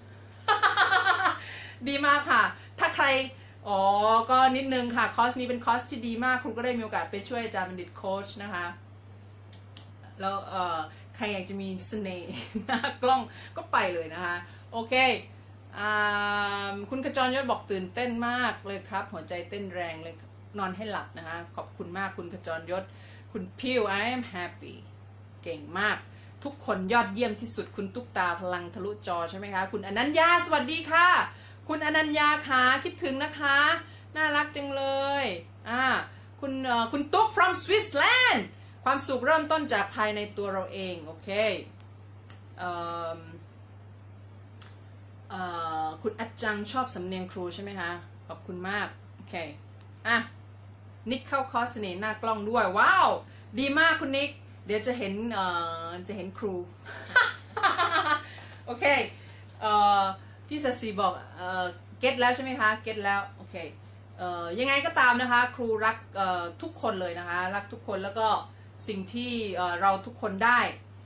ดีมากค่ะถ้าใครอ๋อก็นิดนึงค่ะคอร์สนี้เป็นคอร์สที่ดีมากครูก็ได้มีโอกาสไปช่วยอาจารย์บัณฑิตโค้ชนะคะแล้วเอ่อใครอยากจะมีเสน่ห์หน้ากล้องก็ไปเลยนะคะโอเคคุณขจรยศบอกตื่นเต้นมากเลยครับหัวใจเต้นแรงเลยนอนให้หลับนะคะขอบคุณมากคุณขจรยศคุณพิว I am happy เก่งมากทุกคนยอดเยี่ยมที่สุดคุณตุ๊กตาพลังทะลุจอใช่ไหมคะคุณอนัญญาสวัสดีค่ะคุณอนัญญาค่ะคิดถึงนะคะน่ารักจังเลยอ่าคุณเอ่อคุณตุ๊ก from Switzerland ความสุขเริ่มต้นจากภายในตัวเราเองโอเคเอ่อเอ่อคุณอัจจังชอบสำเนียงครูใช่ไหมคะขอบคุณมากโอเคอ่ะนิกเข้าคอร์สเสน่ห์หน้ากล้องด้วยว้าวดีมากคุณนิกเดี๋ยวจะเห็นเอ่อจะเห็นครู โอเคเอ่อพี่สัสีบอกเอ่อเก็ตแล้วใช่ไหมคะเก็ตแล้วโอเคเอ่อยังไงก็ตามนะคะครูรักเอ่อทุกคนเลยนะคะรักทุกคนแล้วก็สิ่งที่เอ่อเราทุกคนได้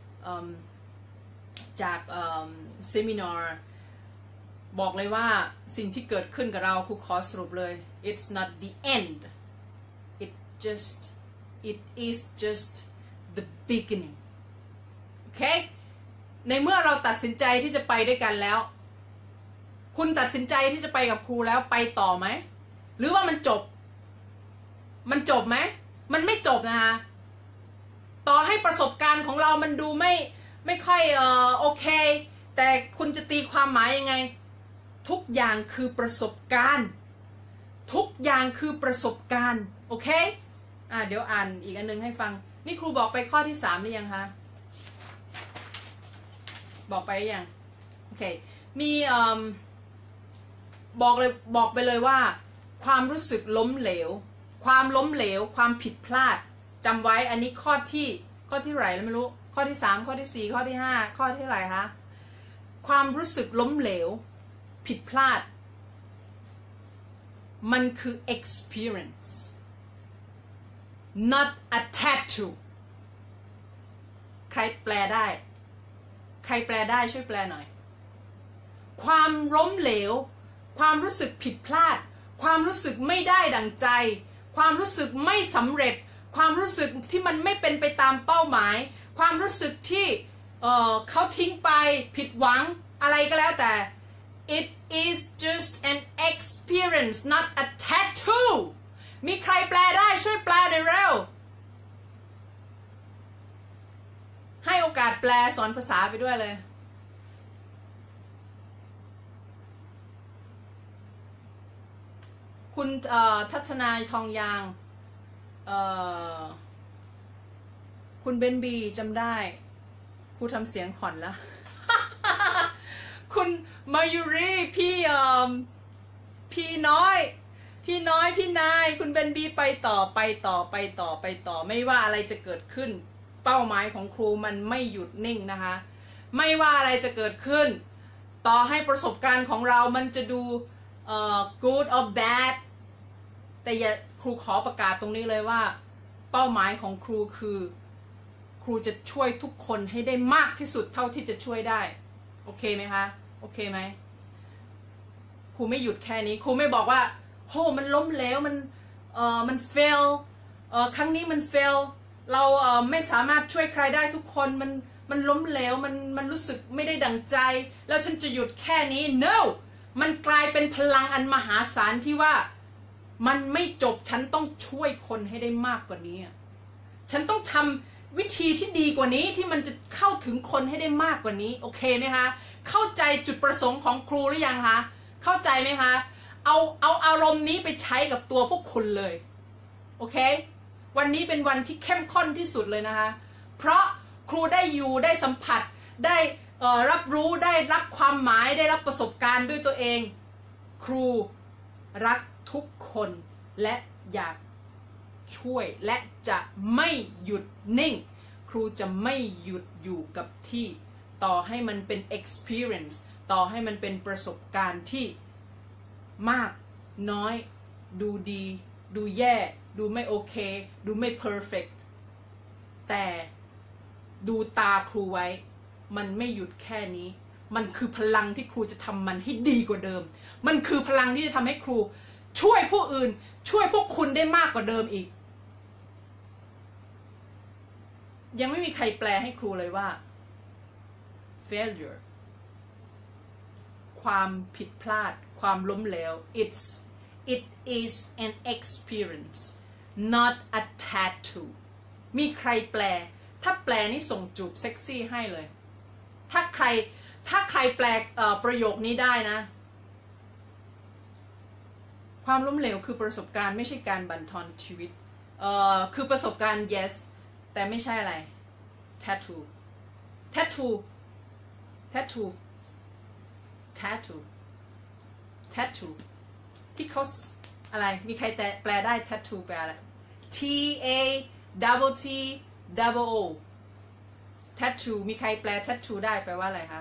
จากเซมินาร์บอกเลยว่าสิ่งที่เกิดขึ้นกับเราครูขอสรุปเลย it's not the end it just it is just the beginning โอเคในเมื่อเราตัดสินใจที่จะไปด้วยกันแล้วคุณตัดสินใจที่จะไปกับครูแล้วไปต่อไหมหรือว่ามันจบมันจบไหมมันไม่จบนะคะต่อให้ประสบการณ์ของเรามันดูไม่ไม่ค่อยเอ่อโอเคแต่คุณจะตีความหมายยังไงทุกอย่างคือประสบการณ์ทุกอย่างคือประสบการณ์โอเคอ่ะเดี๋ยวอ่านอีกอันนึงให้ฟังนี่ครูบอกไปข้อที่สามหรือยังคะบอกไปยังโอเคมีเอ่อบอกเลยบอกไปเลยว่าความรู้สึกล้มเหลวความล้มเหลวความผิดพลาดจำไว้อันนี้ข้อที่ข้อที่ไหนแล้วไม่รู้ข้อที่สามข้อที่สี่ข้อที่ห้าข้อที่ไหนคะความรู้สึกล้มเหลวผิดพลาดมันคือ experience not a tattoo ใครแปลได้ใครแปลได้ช่วยแปลหน่อยความล้มเหลวความรู้สึกผิดพลาดความรู้สึกไม่ได้ดั่งใจความรู้สึกไม่สำเร็จความรู้สึกที่มันไม่เป็นไปตามเป้าหมายความรู้สึกที่เอ่อเขาทิ้งไปผิดหวังอะไรก็แล้วแต่ it is just an experience not a tattoo มีใครแปลได้ช่วยแปลหน่อยเร็วให้โอกาสแปลสอนภาษาไปด้วยเลยคุณทัศนาทองยางคุณเบนบีจำได้ครูทำเสียงขวัญแล้ว คุณมายูรีพี่พี่น้อยพี่น้อยพี่นายคุณเบนบีไปต่อไปต่อไปต่อไปต่อไม่ว่าอะไรจะเกิดขึ้นเป้าหมายของครูมันไม่หยุดนิ่งนะคะไม่ว่าอะไรจะเกิดขึ้นต่อให้ประสบการณ์ของเรามันจะดู uh, good or bad แต่อย่าครูขอประกาศตรงนี้เลยว่าเป้าหมายของครูคือครูจะช่วยทุกคนให้ได้มากที่สุดเท่าที่จะช่วยได้โอเคไหมคะโอเคไหมครูไม่หยุดแค่นี้ครูไม่บอกว่าโหมันล้มเหลวมันเอ่อมัน fail เอ่อครั้งนี้มัน fail เราเอ่อไม่สามารถช่วยใครได้ทุกคนมันมันล้มเหลวมันมันรู้สึกไม่ได้ดั่งใจแล้วฉันจะหยุดแค่นี้ no มันกลายเป็นพลังอันมหาศาลที่ว่ามันไม่จบฉันต้องช่วยคนให้ได้มากกว่านี้ฉันต้องทำวิธีที่ดีกว่านี้ที่มันจะเข้าถึงคนให้ได้มากกว่านี้โอเคไหมคะเข้าใจจุดประสงค์ของครูหรือยังคะเข้าใจไหมคะเอาเอาอารมณ์นี้ไปใช้กับตัวพวกคุณเลยโอเควันนี้เป็นวันที่เข้มข้นที่สุดเลยนะคะเพราะครูได้อยู่ได้สัมผัสได้รับรู้ได้รับความหมายได้รับประสบการณ์ด้วยตัวเองครูรักทุกคนและอยากช่วยและจะไม่หยุดนิ่งครูจะไม่หยุดอยู่กับที่ต่อให้มันเป็น experience ต่อให้มันเป็นประสบการณ์ที่มากน้อยดูดีดูแย่ดูไม่โอเคดูไม่ perfect แต่ดูตาครูไว้มันไม่หยุดแค่นี้มันคือพลังที่ครูจะทำมันให้ดีกว่าเดิมมันคือพลังที่จะทำให้ครูช่วยผู้อื่นช่วยพวกคุณได้มากกว่าเดิมอีกยังไม่มีใครแปลให้ครูเลยว่า failure ความผิดพลาดความล้มเหลว it's it is an experience not a tattoo มีใครแปลถ้าแปลนี่ส่งจูบเซ็กซี่ให้เลยถ้าใครถ้าใครแปลประโยคนี้ได้นะความล้มเหลวคือประสบการณ์ไม่ใช่การบั่นทอนชีวิตเอ่อคือประสบการณ์ yes แต่ไม่ใช่อะไร tattoo tattoo tattoo tattoo tattoo ที่เขาอะไรมีใครแต่แปลได้ tattoo แปลอะไร T A double T double O tattoo มีใครแปล tattoo ได้แปลว่าอะไรคะ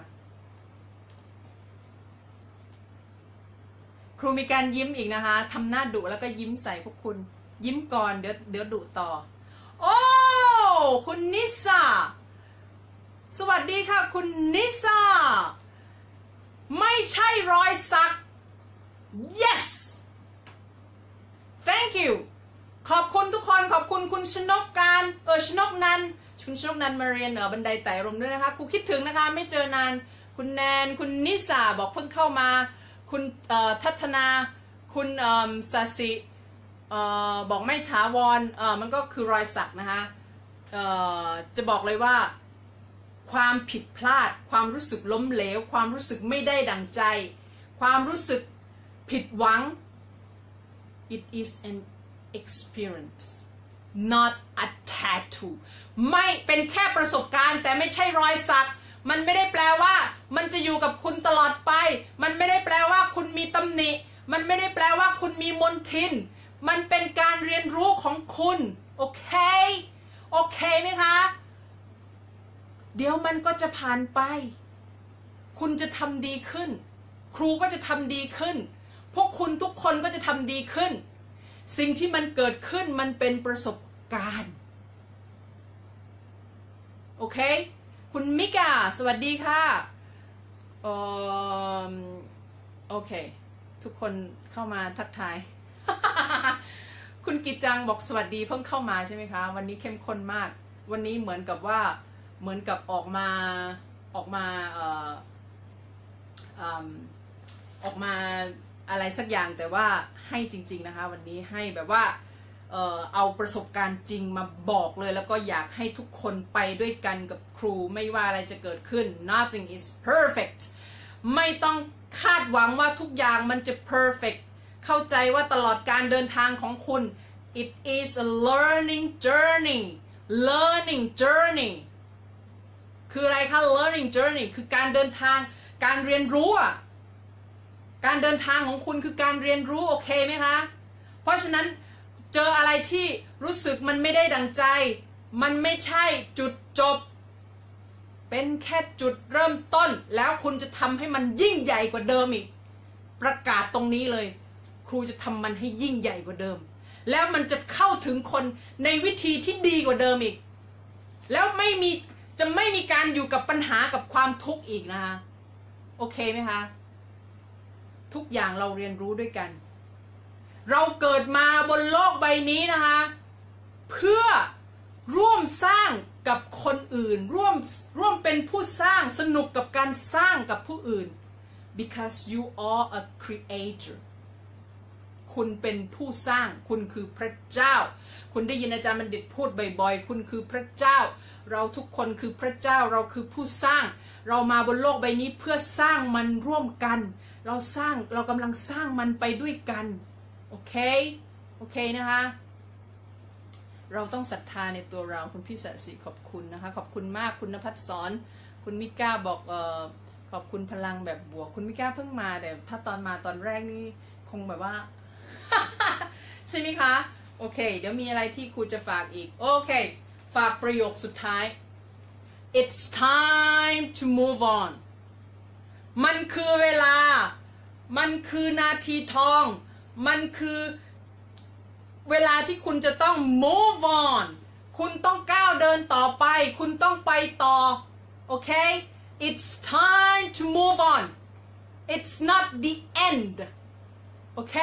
ครูมีการยิ้มอีกนะคะทำหน้าดุแล้วก็ยิ้มใส่พวกคุณยิ้มก่อนเดี๋ยวเดี๋ยวดุต่อโอ้คุณนิสาสวัสดีค่ะคุณนิสาไม่ใช่รอยสัก yes thank you ขอบคุณทุกคนขอบคุณคุณชนกการเออชนกนันคุณชนกนันมาเรียนเหนือบันไดไต่ลมด้วยนะคะครูคิดถึงนะคะไม่เจอนานคุณแนนคุณนิสาบอกเพิ่งเข้ามาคุณทัศนาคุณสาสิบอกไม่ถาวรมันก็คือรอยสักนะคะจะบอกเลยว่าความผิดพลาดความรู้สึกล้มเหลวความรู้สึกไม่ได้ดั่งใจความรู้สึกผิดหวัง it is an experience not a tattoo ไม่เป็นแค่ประสบการณ์แต่ไม่ใช่รอยสักมันไม่ได้แปลว่ามันจะอยู่กับคุณตลอดไปมันไม่ได้แปลว่าคุณมีตำหนิมันไม่ได้แปลว่าคุณมีมนทินมันเป็นการเรียนรู้ของคุณโอเคโอเคไหมคะเดี๋ยวมันก็จะผ่านไปคุณจะทำดีขึ้นครูก็จะทำดีขึ้นพวกคุณทุกคนก็จะทำดีขึ้นสิ่งที่มันเกิดขึ้นมันเป็นประสบการณ์โอเคคุณมิกาสวัสดีค่ะเอ่อโอเคทุกคนเข้ามาทักทาย คุณกิจจังบอกสวัสดีเพิ่งเข้ามาใช่ไหมคะวันนี้เข้มข้นมากวันนี้เหมือนกับว่าเหมือนกับออกมาออกมาเอ่อออกมาอะไรสักอย่างแต่ว่าให้จริงๆนะคะวันนี้ให้แบบว่าเอ่อเอาประสบการณ์จริงมาบอกเลยแล้วก็อยากให้ทุกคนไปด้วยกันกับครูไม่ว่าอะไรจะเกิดขึ้น nothing is perfect ไม่ต้องคาดหวังว่าทุกอย่างมันจะ perfect เข้าใจว่าตลอดการเดินทางของคุณ it is a learning journey learning journey คืออะไรคะ learning journey คือการเดินทางการเรียนรู้อ่ะการเดินทางของคุณคือการเรียนรู้โอเคไหมคะเพราะฉะนั้นเจออะไรที่รู้สึกมันไม่ได้ดังใจมันไม่ใช่จุดจบเป็นแค่จุดเริ่มต้นแล้วคุณจะทำให้มันยิ่งใหญ่กว่าเดิมอีกประกาศตรงนี้เลยครูจะทำมันให้ยิ่งใหญ่กว่าเดิมแล้วมันจะเข้าถึงคนในวิธีที่ดีกว่าเดิมอีกแล้วไม่มีจะไม่มีการอยู่กับปัญหากับความทุกข์อีกนะคะโอเคไหมคะทุกอย่างเราเรียนรู้ด้วยกันเราเกิดมาบนโลกใบนี้นะคะเพื่อร่วมสร้างกับคนอื่นร่วมร่วมเป็นผู้สร้างสนุกกับการสร้างกับผู้อื่น because you are a creator คุณเป็นผู้สร้างคุณคือพระเจ้าคุณได้ยินอาจารย์บัณฑิตพูดบ่อยๆคุณคือพระเจ้าเราทุกคนคือพระเจ้าเราคือผู้สร้างเรามาบนโลกใบนี้เพื่อสร้างมันร่วมกันเราสร้างเรากำลังสร้างมันไปด้วยกันโอเคโอเคนะคะเราต้องศรัทธาในตัวเราคุณพี่สศิขอบคุณนะคะขอบคุณมากคุณณภัสสรคุณมิก้าบอกเอ่อขอบคุณพลังแบบบวกคุณมิก้าเพิ่งมาแต่ถ้าตอนมาตอนแรกนี่คงแบบว่า ใช่ไหมคะโอเคเดี๋ยวมีอะไรที่ครูจะฝากอีกโอเคฝากประโยคสุดท้าย it's time to move on มันคือเวลามันคือนาทีทองมันคือเวลาที่คุณจะต้อง move on คุณต้องก้าวเดินต่อไปคุณต้องไปต่อโอเค it's time to move on it's not the end โอเค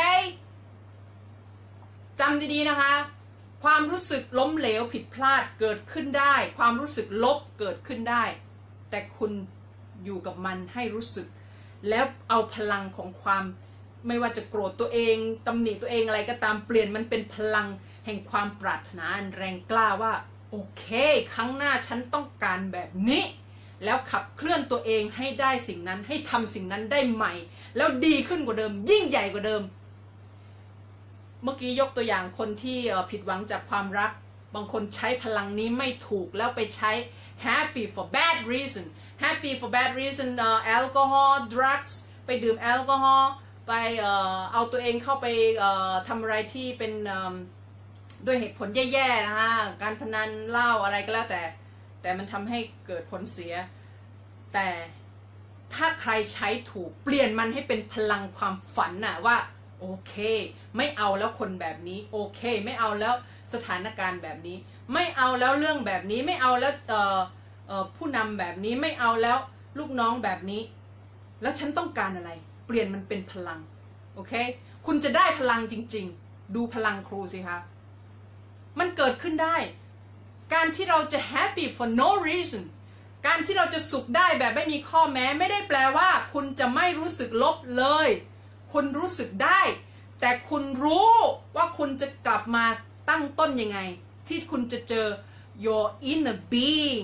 จำดีๆนะคะความรู้สึกล้มเหลวผิดพลาดเกิดขึ้นได้ความรู้สึกลบเกิดขึ้นได้แต่คุณอยู่กับมันให้รู้สึกแล้วเอาพลังของความไม่ว่าจะโกรธตัวเองตำหนิตัวเองอะไรก็ตามเปลี่ยนมันเป็นพลังแห่งความปรารถนาอันแรงกล้าว่าโอเคครั้งหน้าฉันต้องการแบบนี้แล้วขับเคลื่อนตัวเองให้ได้สิ่งนั้นให้ทำสิ่งนั้นได้ใหม่แล้วดีขึ้นกว่าเดิมยิ่งใหญ่กว่าเดิมเมื่อกี้ยกตัวอย่างคนที่ผิดหวังจากความรักบางคนใช้พลังนี้ไม่ถูกแล้วไปใช้ happy for bad reason happy for bad reason uh, alcohol drugs ไปดื่มแอลกอฮอล์ไปเอ่อเอาตัวเองเข้าไปเอ่อทำอะไรที่เป็นด้วยเหตุผลแย่ๆนะคะการพนันเหล้าอะไรก็แล้วแต่แต่มันทำให้เกิดผลเสียแต่ถ้าใครใช้ถูกเปลี่ยนมันให้เป็นพลังความฝันน่ะว่าโอเคไม่เอาแล้วคนแบบนี้โอเคไม่เอาแล้วสถานการณ์แบบนี้ไม่เอาแล้วเรื่องแบบนี้ไม่เอาแล้วเอ่อเอ่อผู้นำแบบนี้ไม่เอาแล้วลูกน้องแบบนี้แล้วฉันต้องการอะไรเปลี่ยนมันเป็นพลังโอเคคุณจะได้พลังจริงๆดูพลังครูสิคะมันเกิดขึ้นได้การที่เราจะ happy for no reason การที่เราจะสุขได้แบบไม่มีข้อแม้ไม่ได้แปลว่าคุณจะไม่รู้สึกลบเลยคุณรู้สึกได้แต่คุณรู้ว่าคุณจะกลับมาตั้งต้นยังไงที่คุณจะเจอ your inner being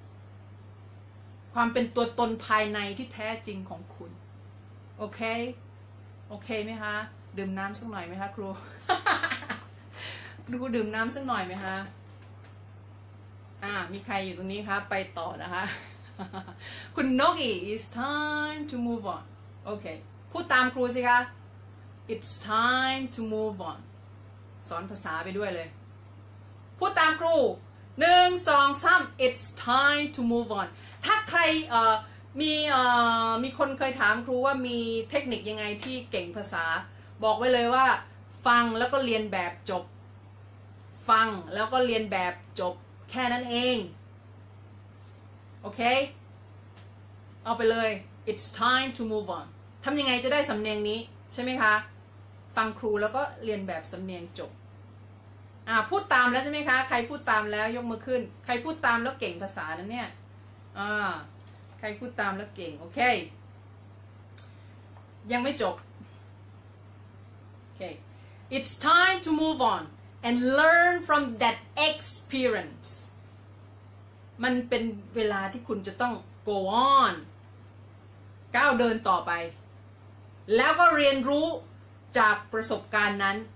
ความเป็นตัวตนภายในที่แท้จริงของคุณโอเคโอเคไหมคะดื่มน้ำสักหน่อยไหมคะครู ครูดื่มน้ำสักหน่อยไหมคะอ่ามีใครอยู่ตรงนี้คะไปต่อนะคะ คุณนกอี it's time to move on โอเคพูดตามครูสิคะ it's time to move on สอนภาษาไปด้วยเลยพูดตามครูหนึ่งสองสาม it's time to move on ถ้าใครเอ่อมีเอ่อมีคนเคยถามครูว่ามีเทคนิคยังไงที่เก่งภาษาบอกไว้เลยว่าฟังแล้วก็เรียนแบบจบฟังแล้วก็เรียนแบบจบแค่นั้นเองโอเคเอาไปเลย it's time to move on ทำยังไงจะได้สำเนียงนี้ใช่ไหมคะฟังครูแล้วก็เรียนแบบสำเนียงจบอ่าพูดตามแล้วใช่ไหมคะใครพูดตามแล้วยกมือขึ้นใครพูดตามแล้วเก่งภาษานั้นเนี่ยอ่าใครพูดตามแล้วเก่งโอเคยังไม่จบโอเค it's time to move on and learn from that experience มันเป็นเวลาที่คุณจะต้อง go on ก้าวเดินต่อไปแล้วก็เรียนรู้จากประสบการณ์นั้น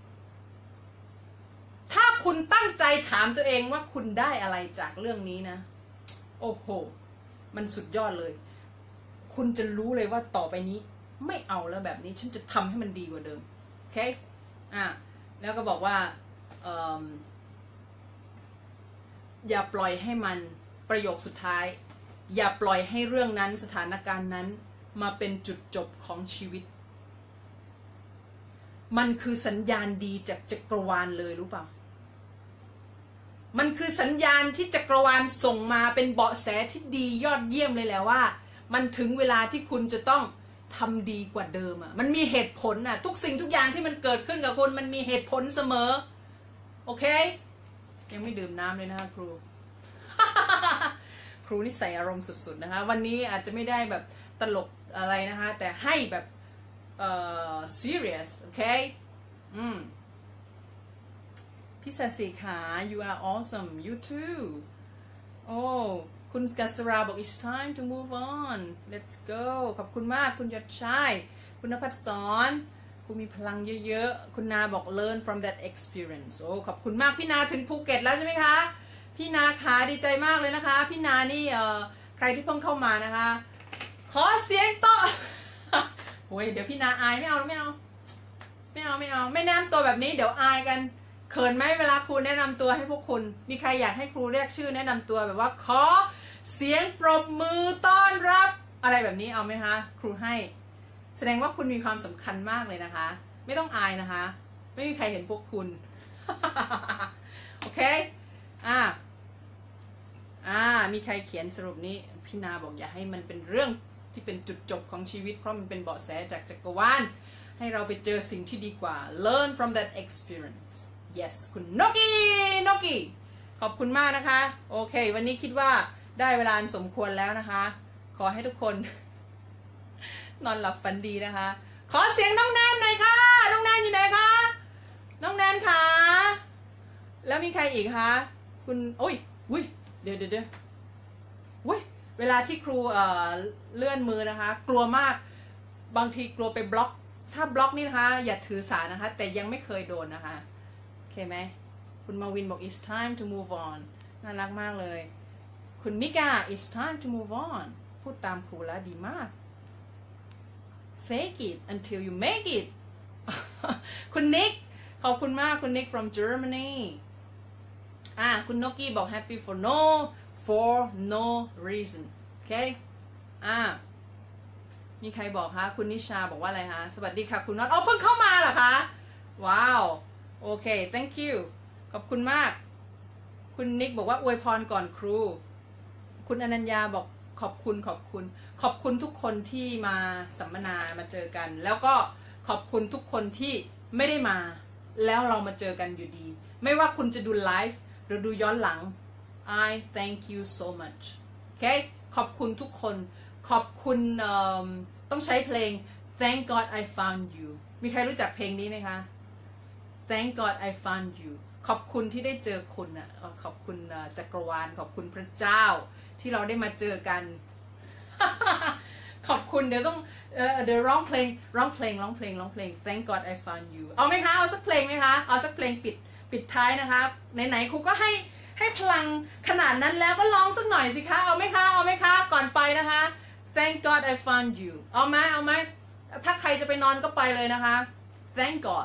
ถ้าคุณตั้งใจถามตัวเองว่าคุณได้อะไรจากเรื่องนี้นะโอ้โหมันสุดยอดเลยคุณจะรู้เลยว่าต่อไปนี้ไม่เอาแล้วแบบนี้ฉันจะทำให้มันดีกว่าเดิมโอเคอ่ะแล้วก็บอกว่าอย่าปล่อยให้มันประโยคสุดท้ายอย่าปล่อยให้เรื่องนั้นสถานการณ์นั้นมาเป็นจุดจบของชีวิตมันคือสัญญาณดีจากจักรวาลเลยรู้เปล่ามันคือสัญญาณที่จักรวาลส่งมาเป็นเบาะแสที่ดียอดเยี่ยมเลยแหละว่ามันถึงเวลาที่คุณจะต้องทำดีกว่าเดิมอ่ะมันมีเหตุผลอ่ะทุกสิ่งทุกอย่างที่มันเกิดขึ้นกับคุณมันมีเหตุผลเสมอโอเคยังไม่ดื่มน้ำเลยนะคะครู ครูนี่ใส่อารมณ์สุดๆนะคะวันนี้อาจจะไม่ได้แบบตลกอะไรนะคะแต่ให้แบบเอ่อ serious โอเคอืมพี่สศิขา you are awesome you too โอ้คุณกัสราบอก it's time to move on let's go ขอบคุณมากคุณยศชัยคุณณภัสสรคุณมีพลังเยอะๆคุณนาบอก learn from that experience โอ้ขอบคุณมากพี่นาถึงภูเก็ตแล้วใช่ไหมคะพี่นาขาดีใจมากเลยนะคะพี่นานี่เอ่อใครที่เพิ่งเข้ามานะคะขอเสียงโต๊ะโอ้ยเดี๋ยวพี่นาอายไม่เอาไม่เอาไม่เอาไม่เอาไม่แนะนำตัวแบบนี้เดี๋ยวอายกันเขินไหมเวลาครูแนะนำตัวให้พวกคุณมีใครอยากให้ครูเรียกชื่อแนะนำตัวแบบว่าขอเสียงปรบมือต้อนรับอะไรแบบนี้เอาไหมคะครูให้แสดงว่าคุณมีความสำคัญมากเลยนะคะไม่ต้องอายนะคะไม่มีใครเห็นพวกคุณ โอเคอ่าอ่ามีใครเขียนสรุปนี้พี่นาบอกอย่าให้มันเป็นเรื่องที่เป็นจุดจบของชีวิตเพราะมันเป็นเบาะแสจากจักรวาลให้เราไปเจอสิ่งที่ดีกว่า learn from that experience yes คุณนกกี้นกกี้ขอบคุณมากนะคะโอเควันนี้คิดว่าได้เวลาสมควรแล้วนะคะขอให้ทุกคน นอนหลับฝันดีนะคะขอเสียงน้องแนนหน่อยค่ะน้องแนนอยู่ไหนคะน้องแนนค่ะแล้วมีใครอีกคะคุณโอ้ยอุ้ยเดี๋ยวเดี๋ยวเดี๋ยวอุ้ยเวลาที่ครูเอ่อเลื่อนมือนะคะกลัวมากบางทีกลัวไปบล็อกถ้าบล็อกนี่นะคะอย่าถือสานะคะแต่ยังไม่เคยโดนนะคะโอเคไหมคุณมาวินบอก it's time to move on น่ารักมากเลยคุณมิกา it's time to move on พูดตามครูแล้วดีมาก fake it until you make it คุณนิกขอบคุณมากคุณนิก from Germany อ่ะคุณนกกี้บอก happy for no for no reason โอเคอ่ะมีใครบอกคะคุณนิชาบอกว่าอะไรคะสวัสดีค่ะคุณน็อตอ๋อเพิ่งเข้ามาเหรอคะว้าวโอเค thank you ขอบคุณมากคุณนิกบอกว่าอวยพรก่อนครูคุณอนัญญาบอกขอบคุณขอบคุณขอบคุณทุกคนที่มาสัมมนามาเจอกันแล้วก็ขอบคุณทุกคนที่ไม่ได้มาแล้วเรามาเจอกันอยู่ดีไม่ว่าคุณจะดูไลฟ์หรือดูย้อนหลัง I thank you so much โอเคขอบคุณทุกคนขอบคุณต้องใช้เพลง Thank God I found you มีใครรู้จักเพลงนี้ไหมคะ Thank God I found you ขอบคุณที่ได้เจอคุณอ่ะขอบคุณจักรวาลขอบคุณพระเจ้าที่เราได้มาเจอกัน ขอบคุณเดี๋ยวต้องเ, เดี๋ยวร้องเพลงร้องเพลงร้องเพลงร้องเพลง Thank God I found you เอาไหมคะเอาสักเพลงไหมคะเอาสักเพลงปิดปิดท้ายนะคะไหนๆครูก็ให้ให้พลังขนาดนั้นแล้วก็ร้องสักหน่อยสิคะเอาไหมคะเอาไหมคะก่อนไปนะคะ Thank God I found you เอาไหมเอาไหมถ้าใครจะไปนอนก็ไปเลยนะคะ Thank God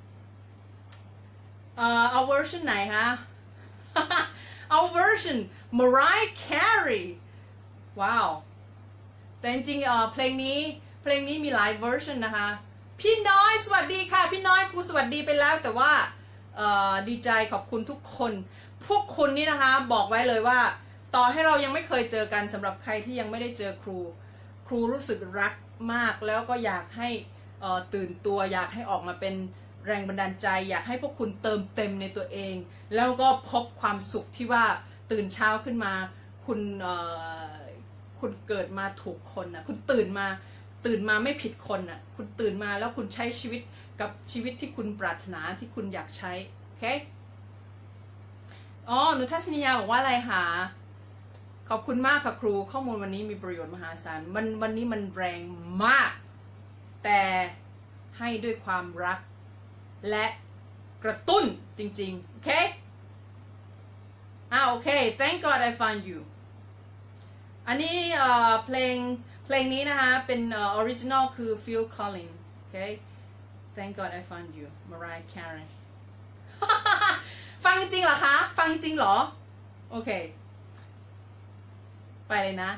เอ่อเอาเวอร์ชันไหนคะ เอาเวอร์ชัน Mariah Carey ว้าวแต่จริงๆเอ่อเพลงนี้เพลงนี้มีหลายเวอร์ชันนะคะพี่น้อยสวัสดีค่ะพี่น้อยครูสวัสดีไปแล้วแต่ว่าเอ่อดีใจขอบคุณทุกคนพวกคุณนี่นะคะบอกไว้เลยว่าต่อให้เรายังไม่เคยเจอกันสำหรับใครที่ยังไม่ได้เจอครูครูรู้สึกรักมากแล้วก็อยากให้ตื่นตัวอยากให้ออกมาเป็นแรงบันดาลใจอยากให้พวกคุณเติมเต็มในตัวเองแล้วก็พบความสุขที่ว่าตื่นเช้าขึ้นมาคุณคุณเกิดมาถูกคนนะคุณตื่นมาตื่นมาไม่ผิดคนนะคุณตื่นมาแล้วคุณใช้ชีวิตกับชีวิตที่คุณปรารถนาที่คุณอยากใช้โอเคอ๋อหนูทัศนียาบอกว่าอะไรคะขอบคุณมากค่ะครูข้อมูลวันนี้มีประโยชน์มหาศาลวันวันนี้มันแรงมากแต่ให้ด้วยความรักและกระตุ้นจริงๆโอเคอ่าโอเค Thank God I found you อันนี้เอ่อเพลงเพลงนี้นะคะเป็นเอ่อออริจินอลคือ Phil Collins โอเค Thank God I found you Mariah Carey ฟังจริงเหรอคะฟังจริงเหรอโอเคไปเลยนะ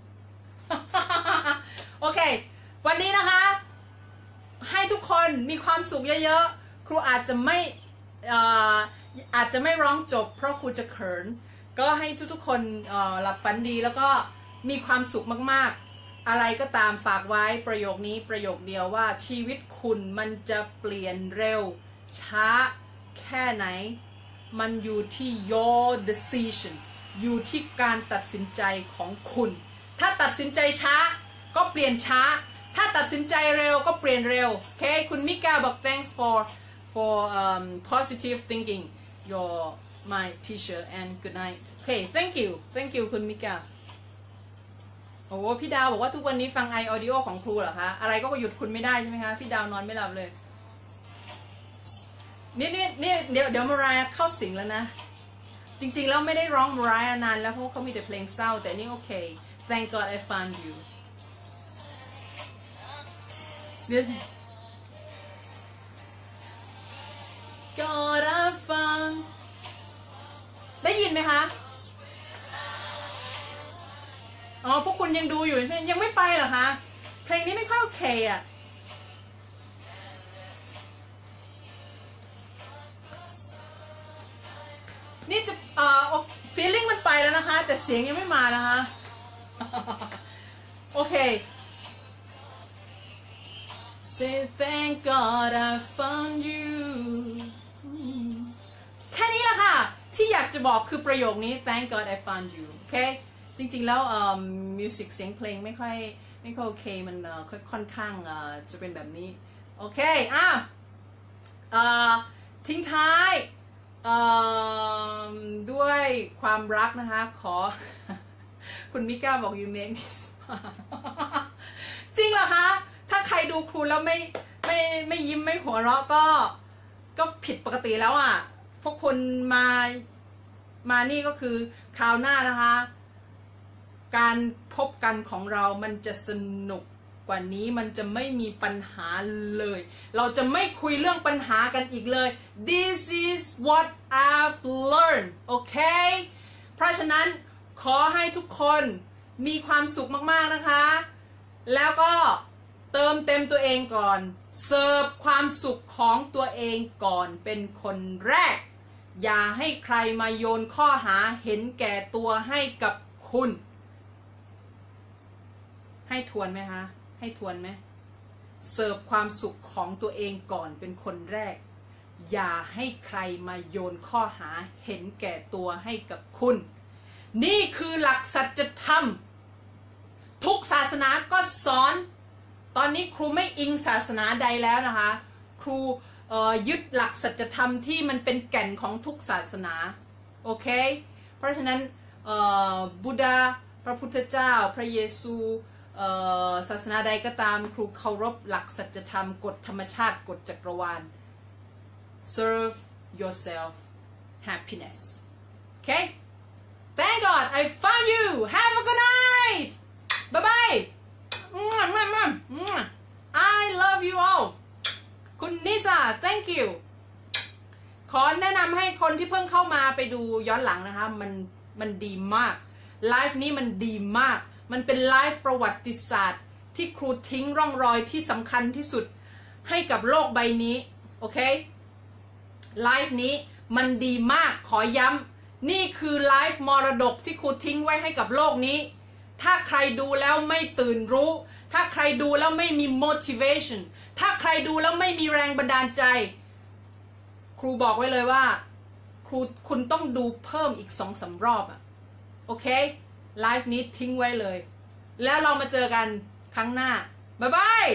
โอเควันนี้นะคะให้ทุกคนมีความสุขเยอะๆครูอาจจะไม่อาจจะไม่ร้องจบเพราะครูจะเขินก็ให้ทุกๆคนหลับฝันดีแล้วก็มีความสุขมากๆอะไรก็ตามฝากไว้ประโยคนี้ประโยคเดียวว่าชีวิตคุณมันจะเปลี่ยนเร็วช้าแค่ไหนมันอยู่ที่ your decision อยู่ที่การตัดสินใจของคุณถ้าตัดสินใจช้าก็เปลี่ยนช้าถ้าตัดสินใจเร็วก็เปลี่ยนเร็วโอเคคุณมิกาบอก thanks for for um, positive thinking you're my teacher and good night โอเค thank you thank you คุณมิกาโอ้พี่ดาวบอกว่าทุกวันนี้ฟัง i audio ของครูเหรอคะอะไรก็หยุดคุณไม่ได้ใช่ไหมคะพี่ดาวนอนไม่หลับเลยนี่นี่นี่เดี๋ยวเดี๋ยวมาราย่าเข้าสิงแล้วนะจริงๆแล้วไม่ได้ร้องมาราย่านานแล้วเพราะเขามีแต่เพลงเศร้าแต่นี่โอเค Thank God I found you ก็รับฟังได้ยินไหมคะอ๋อพวกคุณยังดูอยู่ใช่ไหมยังไม่ไปเหรอคะเพลงนี้ไม่ค่อยโอเคอ่ะนี่จะเอ่อ feeling มันไปแล้วนะคะแต่เสียงยังไม่มานะคะ โอเค Say thank God I found you แค่นี้แหละค่ะที่อยากจะบอกคือประโยคนี้ Thank God I found you โอเคจริงๆแล้วมิวสิกเสียงเพลงไม่ค่อยไม่ค่อยโอเคมันค่อนข้างจะเป็นแบบนี้โอเคอ่ะทิ้งท้ายด้วยความรักนะคะขอคุณมิก้าบอก you make me smile จริงเหรอคะถ้าใครดูครูแล้วไม่ไม่ไม่ยิ้มไม่หัวเราะก็ก็ผิดปกติแล้วอ่ะพวกคุณมามานี่ก็คือคราวหน้านะคะการพบกันของเรามันจะสนุกกว่านี้มันจะไม่มีปัญหาเลยเราจะไม่คุยเรื่องปัญหากันอีกเลย This is what I've learned โอเคเพราะฉะนั้นขอให้ทุกคนมีความสุขมากๆนะคะแล้วก็เติมเต็มตัวเองก่อนเสิร์ฟความสุขของตัวเองก่อนเป็นคนแรกอย่าให้ใครมาโยนข้อหาเห็นแก่ตัวให้กับคุณให้ทวนไหมคะให้ทวนไหมเสิร์ฟความสุขของตัวเองก่อนเป็นคนแรกอย่าให้ใครมาโยนข้อหาเห็นแก่ตัวให้กับคุณนี่คือหลักสัจธรรมทุกศาสนาก็สอนตอนนี้ครูไม่อิงศาสนาใดแล้วนะคะครูยึดหลักสัจธรรมที่มันเป็นแก่นของทุกศาสนาโอเคเพราะฉะนั้นบุดาพระพุทธเจ้าพระเยซูศาสนาใดก็ตามครูเคารพหลักสัจธรรมกฎธรรมชาติกฎจักรวาล serve yourself happiness okay thank God I found you have a good night bye bye I love you all คุณนิสา thank you ขอแนะนำให้คนที่เพิ่งเข้ามาไปดูย้อนหลังนะคะมันมันดีมากไลฟ์นี้มันดีมากมันเป็นไลฟ์ประวัติศาสตร์ที่ครูทิ้งร่องรอยที่สำคัญที่สุดให้กับโลกใบนี้โอเคไลฟ์นี้มันดีมากขอย้ำนี่คือไลฟ์มรดกที่ครูทิ้งไว้ให้กับโลกนี้ถ้าใครดูแล้วไม่ตื่นรู้ถ้าใครดูแล้วไม่มี motivation ถ้าใครดูแล้วไม่มีแรงบันดาลใจครูบอกไว้เลยว่าครูคุณต้องดูเพิ่มอีกสองสามรอบอะโอเคไลฟ์นี้ทิ้งไว้เลยแล้วเรามาเจอกันครั้งหน้าบ๊ายบาย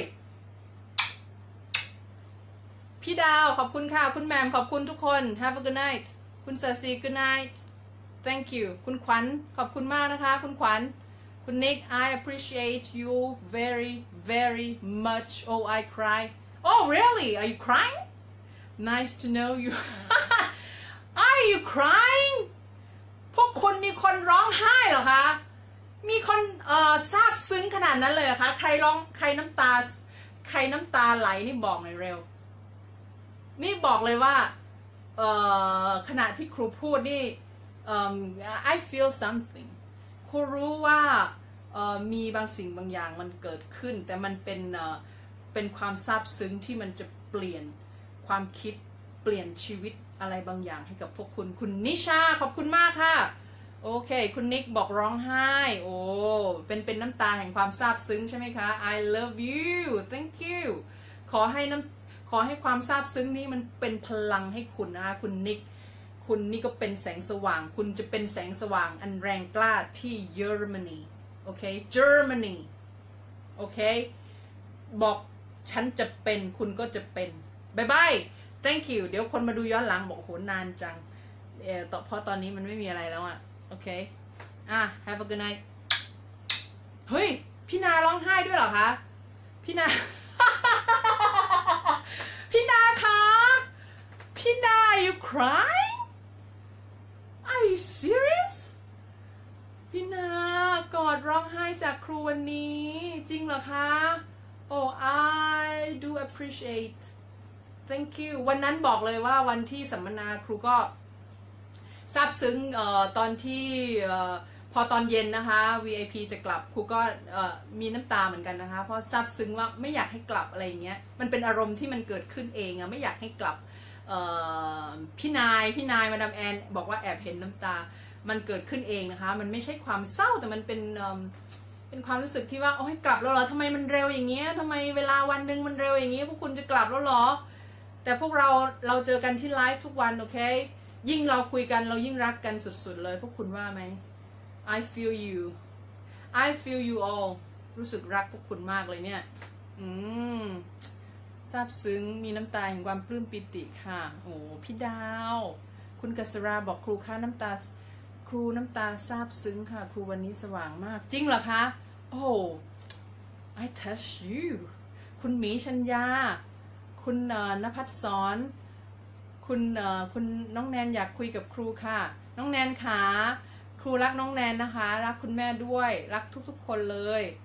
พี่ดาวขอบคุณค่ะคุณแหม่มขอบคุณทุกคน have a good night คุณสาซี good night thank you คุณขวัญขอบคุณมากนะคะคุณขวัญคุณนิก I appreciate you very very much oh I cry oh really are you crying nice to know you are you crying พวกคุณมีคนร้องไห้เหรอคะมีคนเอ่อซาบซึ้งขนาดนั้นเลยเหรอคะใครร้องใครน้ำตาใครน้ำตาไหลนี่บอกหน่อยเร็วนี่บอกเลยว่าเอ่อขณะที่ครูพูดนี่เอ่อ I feel something ครูรู้ว่าเอ่อมีบางสิ่งบางอย่างมันเกิดขึ้นแต่มันเป็นเอ่อเป็นความซาบซึ้งที่มันจะเปลี่ยนความคิดเปลี่ยนชีวิตอะไรบางอย่างให้กับพวกคุณคุณนิชาขอบคุณมากค่ะโอเคคุณนิกบอกร้องไห้โอ้เป็นเป็นน้ำตาแห่งความซาบซึ้งใช่ไหมคะ I love you thank you ขอให้น้ำขอให้ความซาบซึ้งนี้มันเป็นพลังให้คุณนะคะคุณนิกคุณนี่ก็เป็นแสงสว่างคุณจะเป็นแสงสว่างอันแรงกล้าที่เยอรมนีโอเค Germany โอเคบอกฉันจะเป็นคุณก็จะเป็นบายบาย thank you เดี๋ยวคนมาดูย้อนหลังบอกโหนานจังเออเพราะตอนนี้มันไม่มีอะไรแล้วอะโอเคอ่ะ have a good night เฮ้ยพี่นาร้องไห้ด้วยเหรอคะพี่นา พี่นาคะพี่นา are you crying are you serious พี่นากอดร้องไห้จากครูวันนี้จริงเหรอคะโอ้ I do appreciate thank you วันนั้นบอกเลยว่าวันที่สัมมนาครูก็ซาบซึ้งเอ่อตอนที่เอ่อพอตอนเย็นนะคะ วี ไอ พี จะกลับครูก็เอ่อมีน้ำตาเหมือนกันนะคะเพราะซาบซึ้งว่าไม่อยากให้กลับอะไรอย่างเงี้ยมันเป็นอารมณ์ที่มันเกิดขึ้นเองอะไม่อยากให้กลับเอ่อพี่นายพี่นายมาดามแอนบอกว่าแอบเห็นน้ำตามันเกิดขึ้นเองนะคะมันไม่ใช่ความเศร้าแต่มันเป็นเอ่อเป็นความรู้สึกที่ว่าโอ้ยกลับแล้วเหรอทำไมมันเร็วอย่างเงี้ยทำไมเวลาวันหนึ่งมันเร็วอย่างเงี้ยพวกคุณจะกลับแล้วเหรอแต่พวกเราเราเจอกันที่ไลฟ์ทุกวันโอเคยิ่งเราคุยกันเรายิ่งรักกันสุดๆเลยพวกคุณว่าไหม I feel you I feel you all รู้สึกรักพวกคุณมากเลยเนี่ยอืมซาบซึ้งมีน้ำตาแห่งความปลื้มปิติค่ะโอ้พี่ดาวคุณกัสราบอกครูคะน้ำตาครูน้ำตาซาบซึ้งค่ะครูวันนี้สว่างมากจริงเหรอคะโอ้ I touch you คุณหมีชัญญาคุณณภัสสรคุณคุณน้องแนนอยากคุยกับครูค่ะน้องแนนขาครูรักน้องแนนนะคะรักคุณแม่ด้วยรักทุกๆคนเลย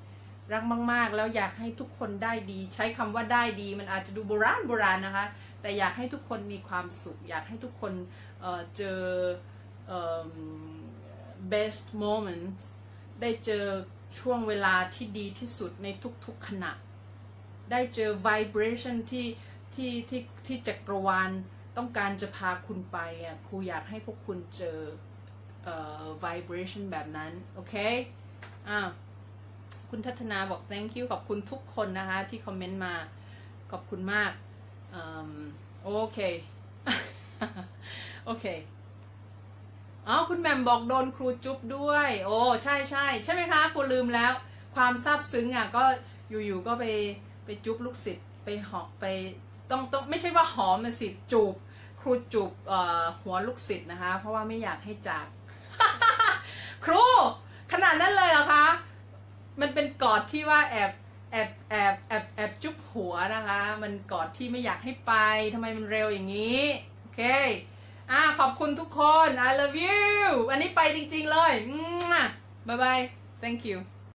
รักมากๆแล้วอยากให้ทุกคนได้ดีใช้คำว่าได้ดีมันอาจจะดูโบราณโบราณนะคะแต่อยากให้ทุกคนมีความสุขอยากให้ทุกคน เอ่อ เจอ เอ่อ best moment ได้เจอช่วงเวลาที่ดีที่สุดในทุกๆขณะได้เจอ vibration ที่ที่ที่ที่จักรวาลต้องการจะพาคุณไปอ่ะครูอยากให้พวกคุณเจอเอ่อ vibration แบบนั้นโอเคอ่ะคุณทัศนาบอก thank you ขอบคุณทุกคนนะคะที่คอมเมนต์มาขอบคุณมากโอเค โอเคอ๋อคุณแหม่มบอกโดนครูจุ๊บด้วยโอ้ใช่ใช่ใช่ไหมคะครูลืมแล้วความซาบซึ้งอ่ะก็อยู่ๆก็ไปไปจุ๊บลูกศิษย์ไปหอมไปต้องต้องไม่ใช่ว่าหอมนะสิจูบครูจูบเอ่อหัวลูกศิษย์นะคะเพราะว่าไม่อยากให้จาก ครูขนาดนั้นเลยเหรอคะมันเป็นกอดที่ว่าแอบแอบแอบแอบแอบจุ๊บหัวนะคะมันกอดที่ไม่อยากให้ไปทำไมมันเร็วอย่างนี้โอเคอ่ะขอบคุณทุกคน I love you วันนี้ไปจริงๆเลยบ๊ายบาย thank you